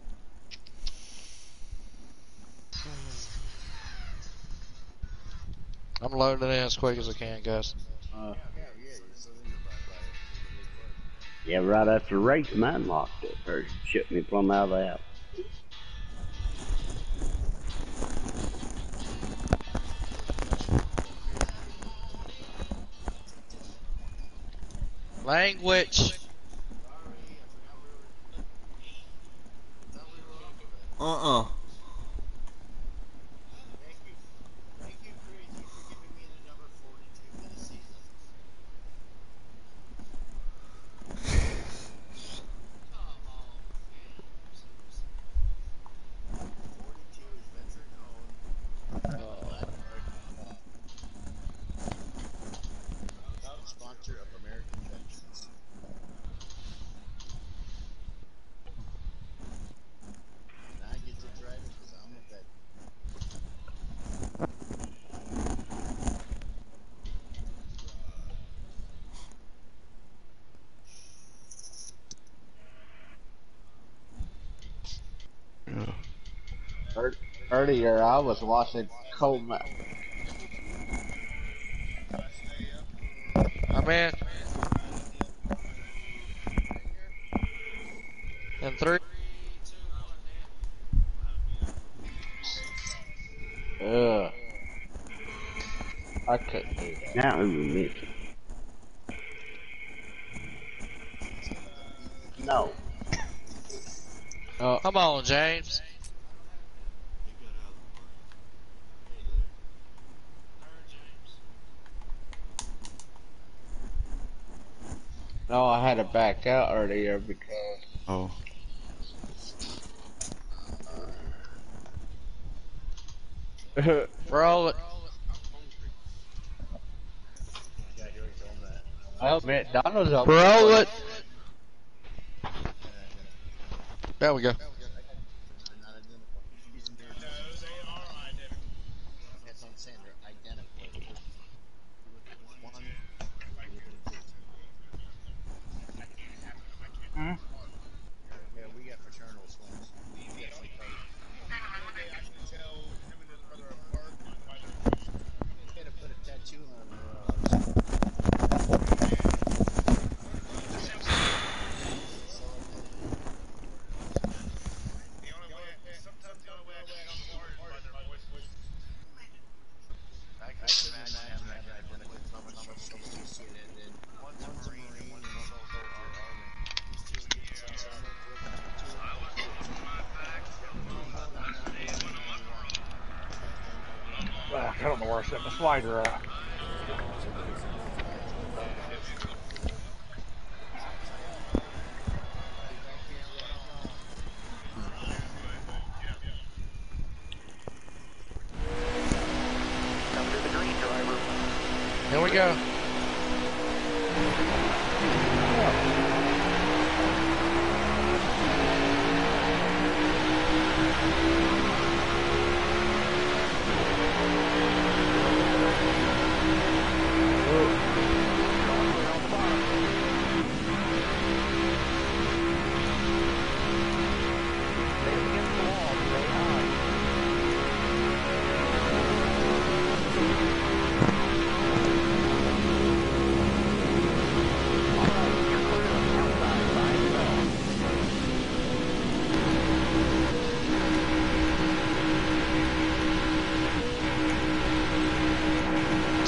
I'm loading it in as quick as I can, guys. Yeah, right after the race, mine locked it, or shipped me plumb out of the app. Language. Uh-uh. Thank you, Crazy, for giving me the number 42 for the season. Sponsor of American Veterans. And I get to drive it because I'm a veteran. Yeah. earlier I was watching Coleman. I'm in. And 3. Ugh. I couldn't do that. Now who we miss? No. Come on, James. No, I had to back out earlier because. Oh. Roll it. Well, McDonald's open. Roll it. There we go. That's what I'm saying, they're identical. One. Yeah, we got fraternal swings. We definitely play. Could have put a tattoo on her. I don't know where I set my slider at. Here we go.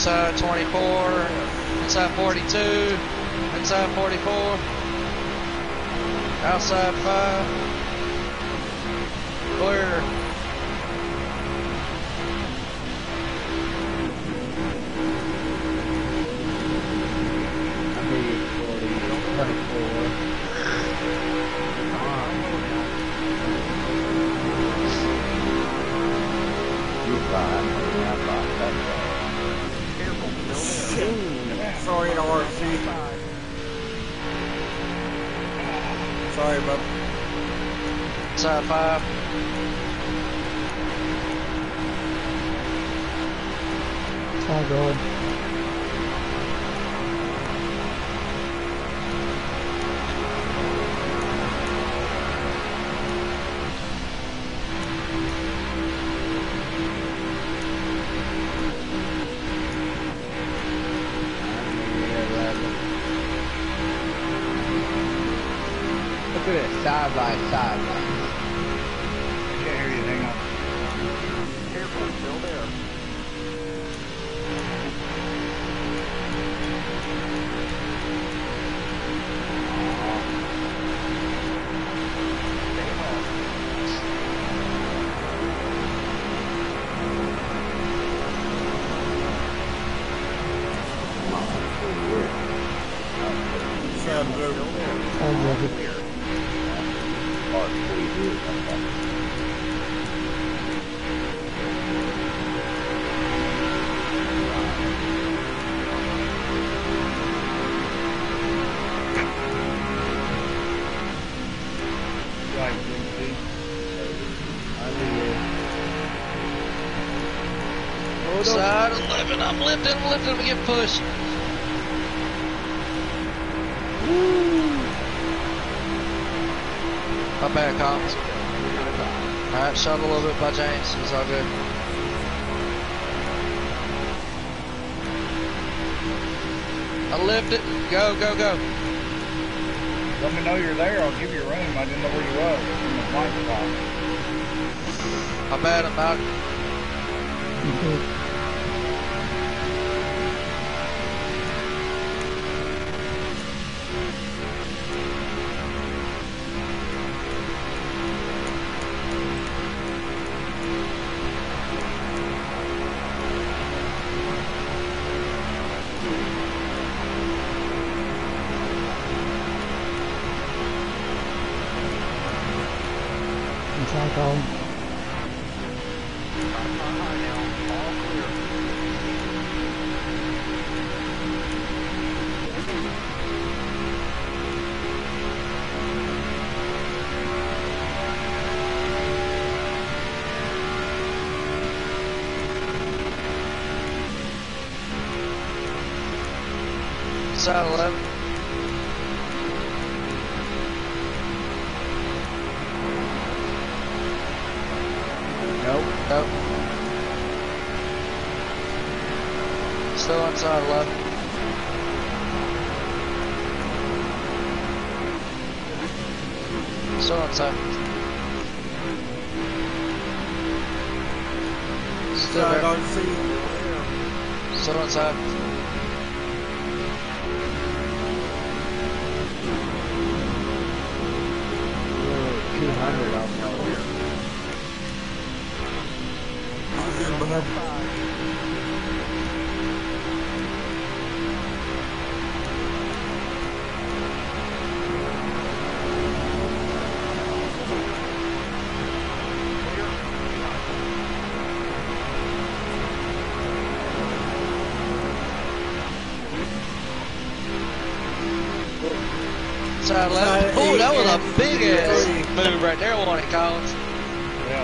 inside 24, inside 42, inside 44, outside 5, clear. Sorry, RC. Sorry, bub. Inside 5. It's all good. Look at it, side by side. I can't hear you. Hang on. Careful, still there. Sound good. All good. Right, see? Side 11, I'm lifting, we get pushed. My bad, Collins. Alright, shot a little bit by James. It's all good. I lift it. Go, go, go. Let me know you're there. I'll give you room. I didn't know where you was. In the blind spot. My bad, I'm out. It's all gone. Side 11. Nope. Nope. Still inside 11. Still inside. Still Side there. RC. Still inside. Side 11. Oh, that was a big ass move right there, wasn't it, Collins? Yeah.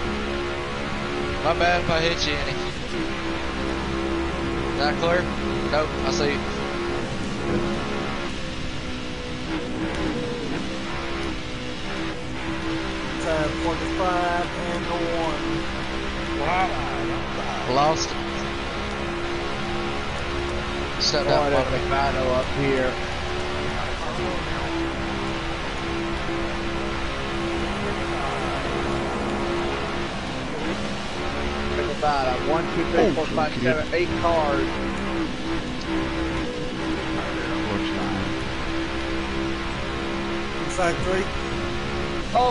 My bad if I hit you any. Is that clear? Nope, I see you. Side 45 and 1. Wow. Lost it. Step Oh, down, there's bottom. a battle up here. about 1, 2, 3, 4, 5, 7, 8 cars. Inside 3. Oh,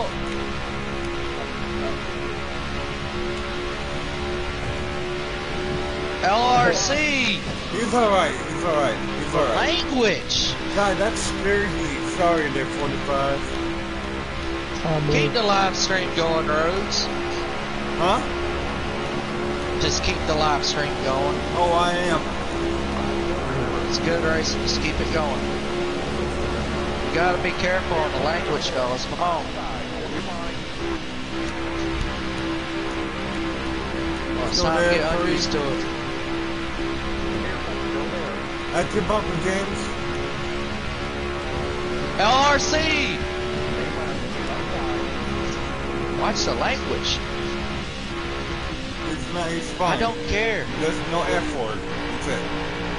LRC! He's alright. He's alright. He's alright. Language! God, that scares me. Sorry there, 45. Keep the live stream going, Rhodes. Huh? Just keep the live stream going. Oh, I am. It's good racing, just keep it going. You gotta be careful on the language, fellas. Come on. Well, it's Still time to there, get Curry? unused to it. That's your bumper, James. LRC! Watch the language. It's not, he's fine. I don't care. There's no F word. That's it.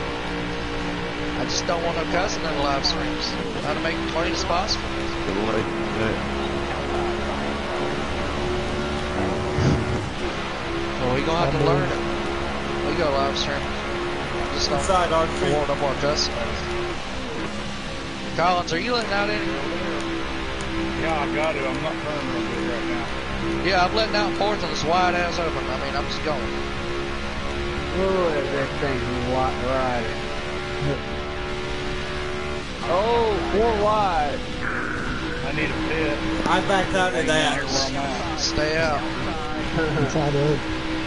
I just don't want no cussing in the live streams. Try to make it clean as possible. Well, we gonna have to learn it. We go live stream. Just don't Inside, RC. want no more cussing. Collins, are you letting out any? Yeah, I got it. I'm not turning real good right now. Yeah, I'm letting out fourth and it's wide ass open. I mean, I'm just going. look at that thing riding. Oh, 4 wide. I need a pit. I backed out of that. Stay out. Inside road.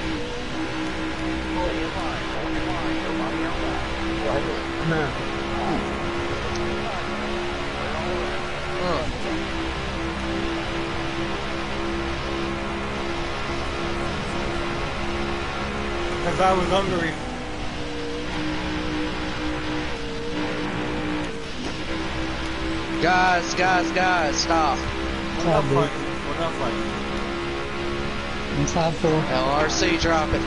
Because I was under him. Guys, stop. We're not fighting. We're not fighting. Inside 4. LRC, drop it.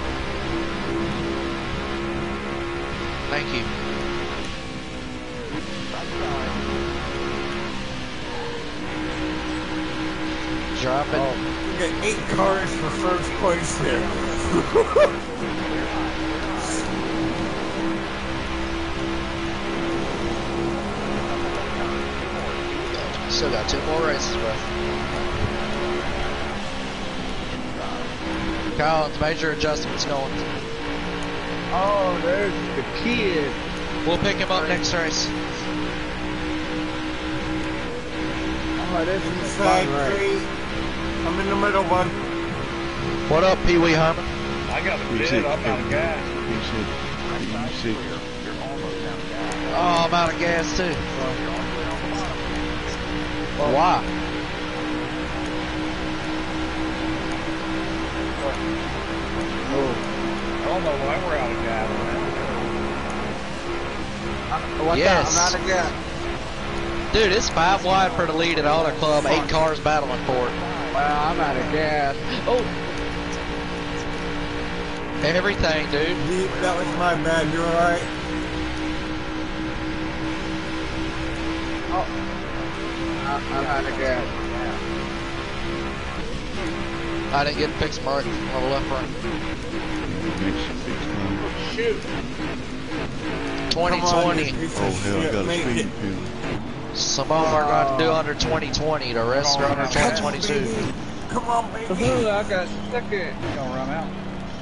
Thank you. Drop it. We got 8 cars for first place there. Still got 2 more races left. Collins, major adjustments going. Oh, there's the kid. We'll pick him up next race. Oh, this is Inside fun, 3. I'm in the middle one. What up, Pee Wee Herman? I got a pit. I'm out of gas. Oh, I'm out of gas too. Why? I don't know why we're out of gas, man. Yes. I'm out of gas. Dude, it's 5 wide for the lead at Auto Club. 8 cars battling for it. Well, I'm out of gas. Oh, Everything, dude. Deep, that was my bad. You alright? I'm out of gas. I didn't get fixed mark on the left front. Shoot. 2020. Oh hell, I got a speeding penalty. Some of them are going to do under 2020. The rest are under 2022. Come on, baby. Ooh, I got stuck in. It's gonna run out.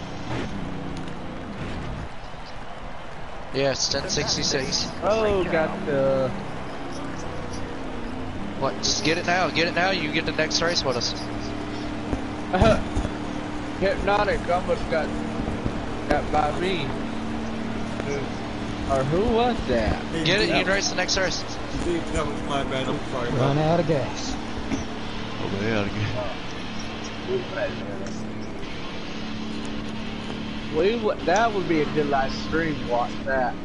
Yes, 1066. Oh, got the. What? Just get it now. Get it now. You get the next race with us. Hypnotic almost got by me. Or who was that? Get it. You can race the next race. Deep, that was my bad. I'm sorry about Run that. out of gas. Oh, they out again. That would be a good live stream. Watch that.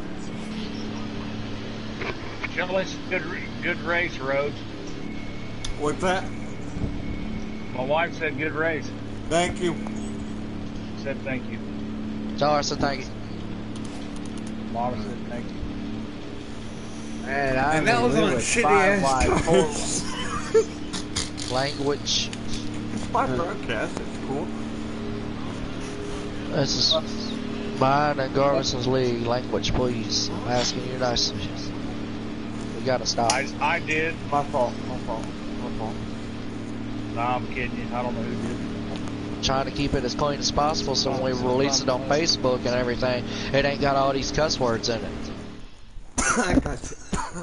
Gentlemen, good race, Rhodes. What's that? My wife said good race. Thank you. Said thank you. Tell her I said thank you. Mama said thank you. Man, I And that was on a shitty ass Language. My broadcast, it's cool. This is mine and Garvison's league. Language, please. I'm asking you nicely. We gotta stop. I did. My fault. My fault. My fault. Nah, I'm kidding you. I don't know who did. Trying to keep it as clean as possible so when we release it on Facebook and everything, it ain't got all these cuss words in it. I got you.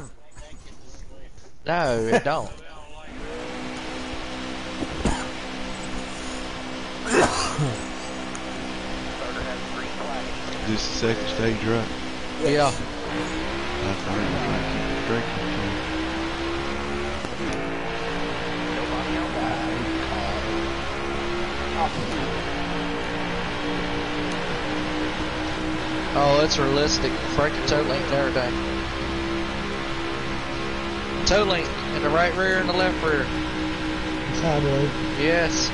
No, it don't. This is the second stage, right? Yeah. I thought we were trying to keep it straight. Oh, it's realistic. Breaking toe link and everything. Toe link in the right rear and the left rear. Sideways. Yes.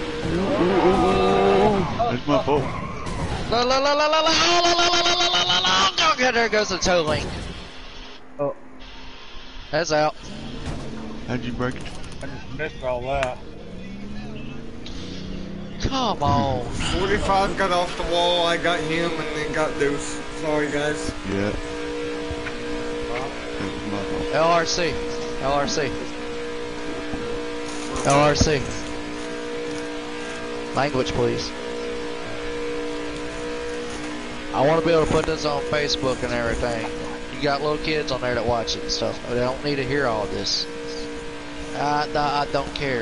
That's my fault. La la la la la la la la la la la la la la. Okay, there goes the toe link. Oh. That's out. How'd you break it? I just missed all that. Come on. 45 got off the wall, I got him, and then got Deuce. Sorry, guys. Yeah. That was my fault. LRC. LRC. LRC. Language, please. I want to be able to put this on Facebook and everything. You got little kids on there that watch it and stuff. They don't need to hear all this. I don't care.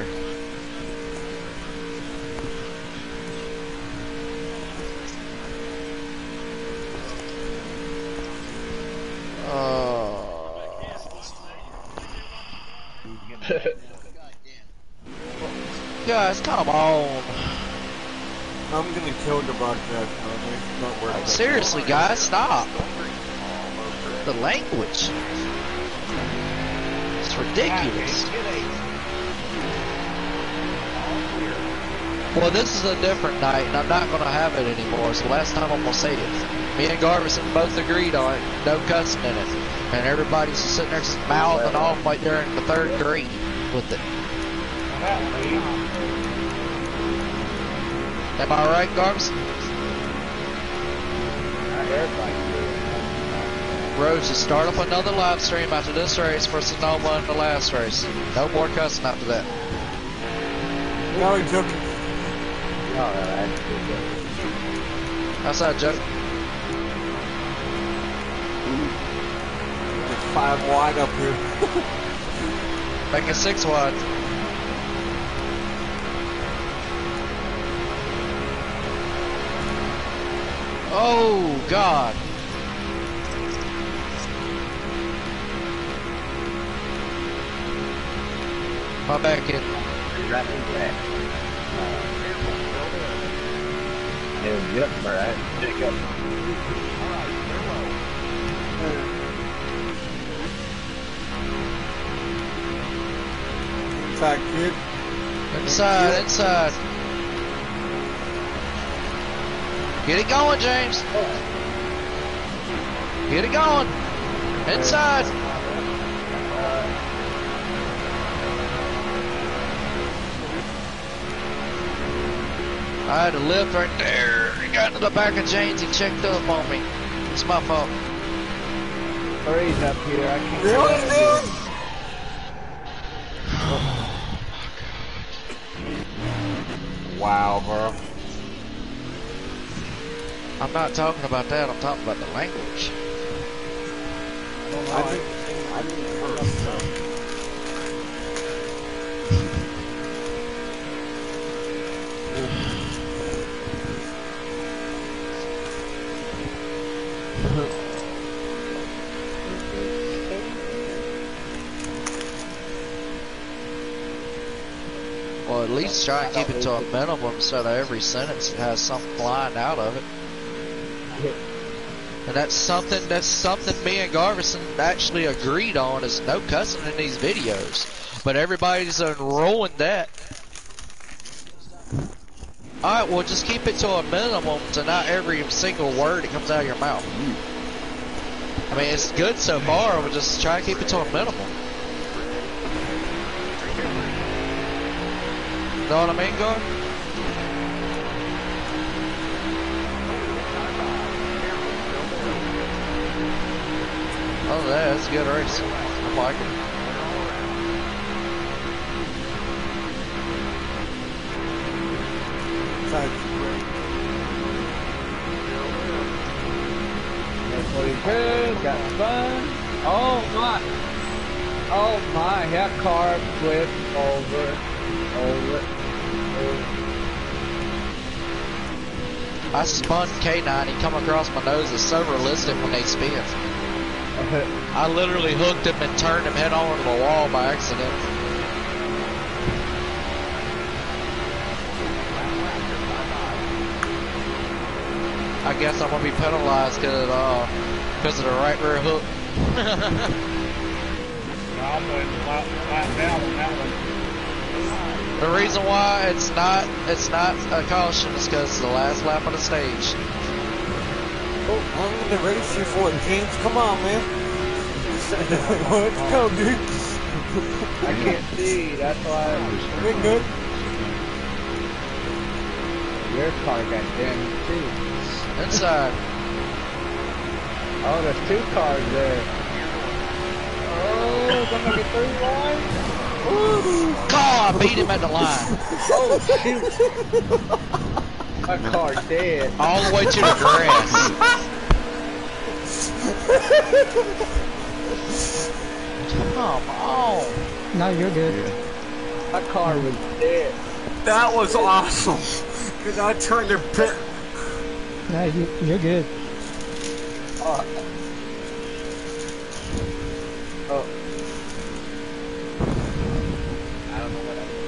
Guys, come on. I'm gonna kill the broadcast, it's not worth it. Seriously, guys, stop. The language. It's ridiculous. Well, this is a different night, and I'm not going to have it anymore, so last time I'm going to say it. Me and Garvison both agreed on it, no cussing in it. And everybody's just sitting there mouthing off like they're in the third grade with it. Am I right, Garvison? Rose, just start up another live stream after this race for Sonoma and the last race. No more cussing after that. No, he took it. How's that, Joe? It's 5 wide up here. Make it 6 wide. Oh, God. My back in. Yep, alright. Pick up. Inside, kid. Inside, inside. Get it going, James. Get it going. Inside. I had a lift right there. He got into the back of James. He checked up on me. It's my fault. Hurry's up here. I can't. Really, dude? Wow, bro. I'm not talking about that. I'm talking about the language. I think Well, at least try and keep it to a minimum so that every sentence has something flying out of it. And that's something me and Garvison actually agreed on, is no cussing in these videos. But everybody's ruined that. Alright, well just keep it to a minimum to not every single word that comes out of your mouth. I mean, it's good so far, but just try and keep it to a minimum. Know what I mean, Gar? with that. It's a good race. I like it. That's what he could. Got fun. Oh my! Oh my! That car flipped over. I spun K90, come across my nose. It's so realistic when they spin. I literally hooked him and turned him head on to the wall by accident. I guess I'm gonna be penalized because of the right rear hook. I'm going to lap down on that one. The reason why it's not a caution is because it's the last lap of the stage. Oh, I'm in the race here for it, James. Come on, man. Let's go, dude. I can't see. That's why. We're good. Your car got damaged too. Inside. Oh, there's two cars there. Oh, gonna get through line. Call! I beat him at the line. Oh shoot! My car's dead. All the way to the grass. Come on. No, you're good. My car was dead. That was awesome. Cause I tried to pit. No, you're good. Oh. I don't know what I did.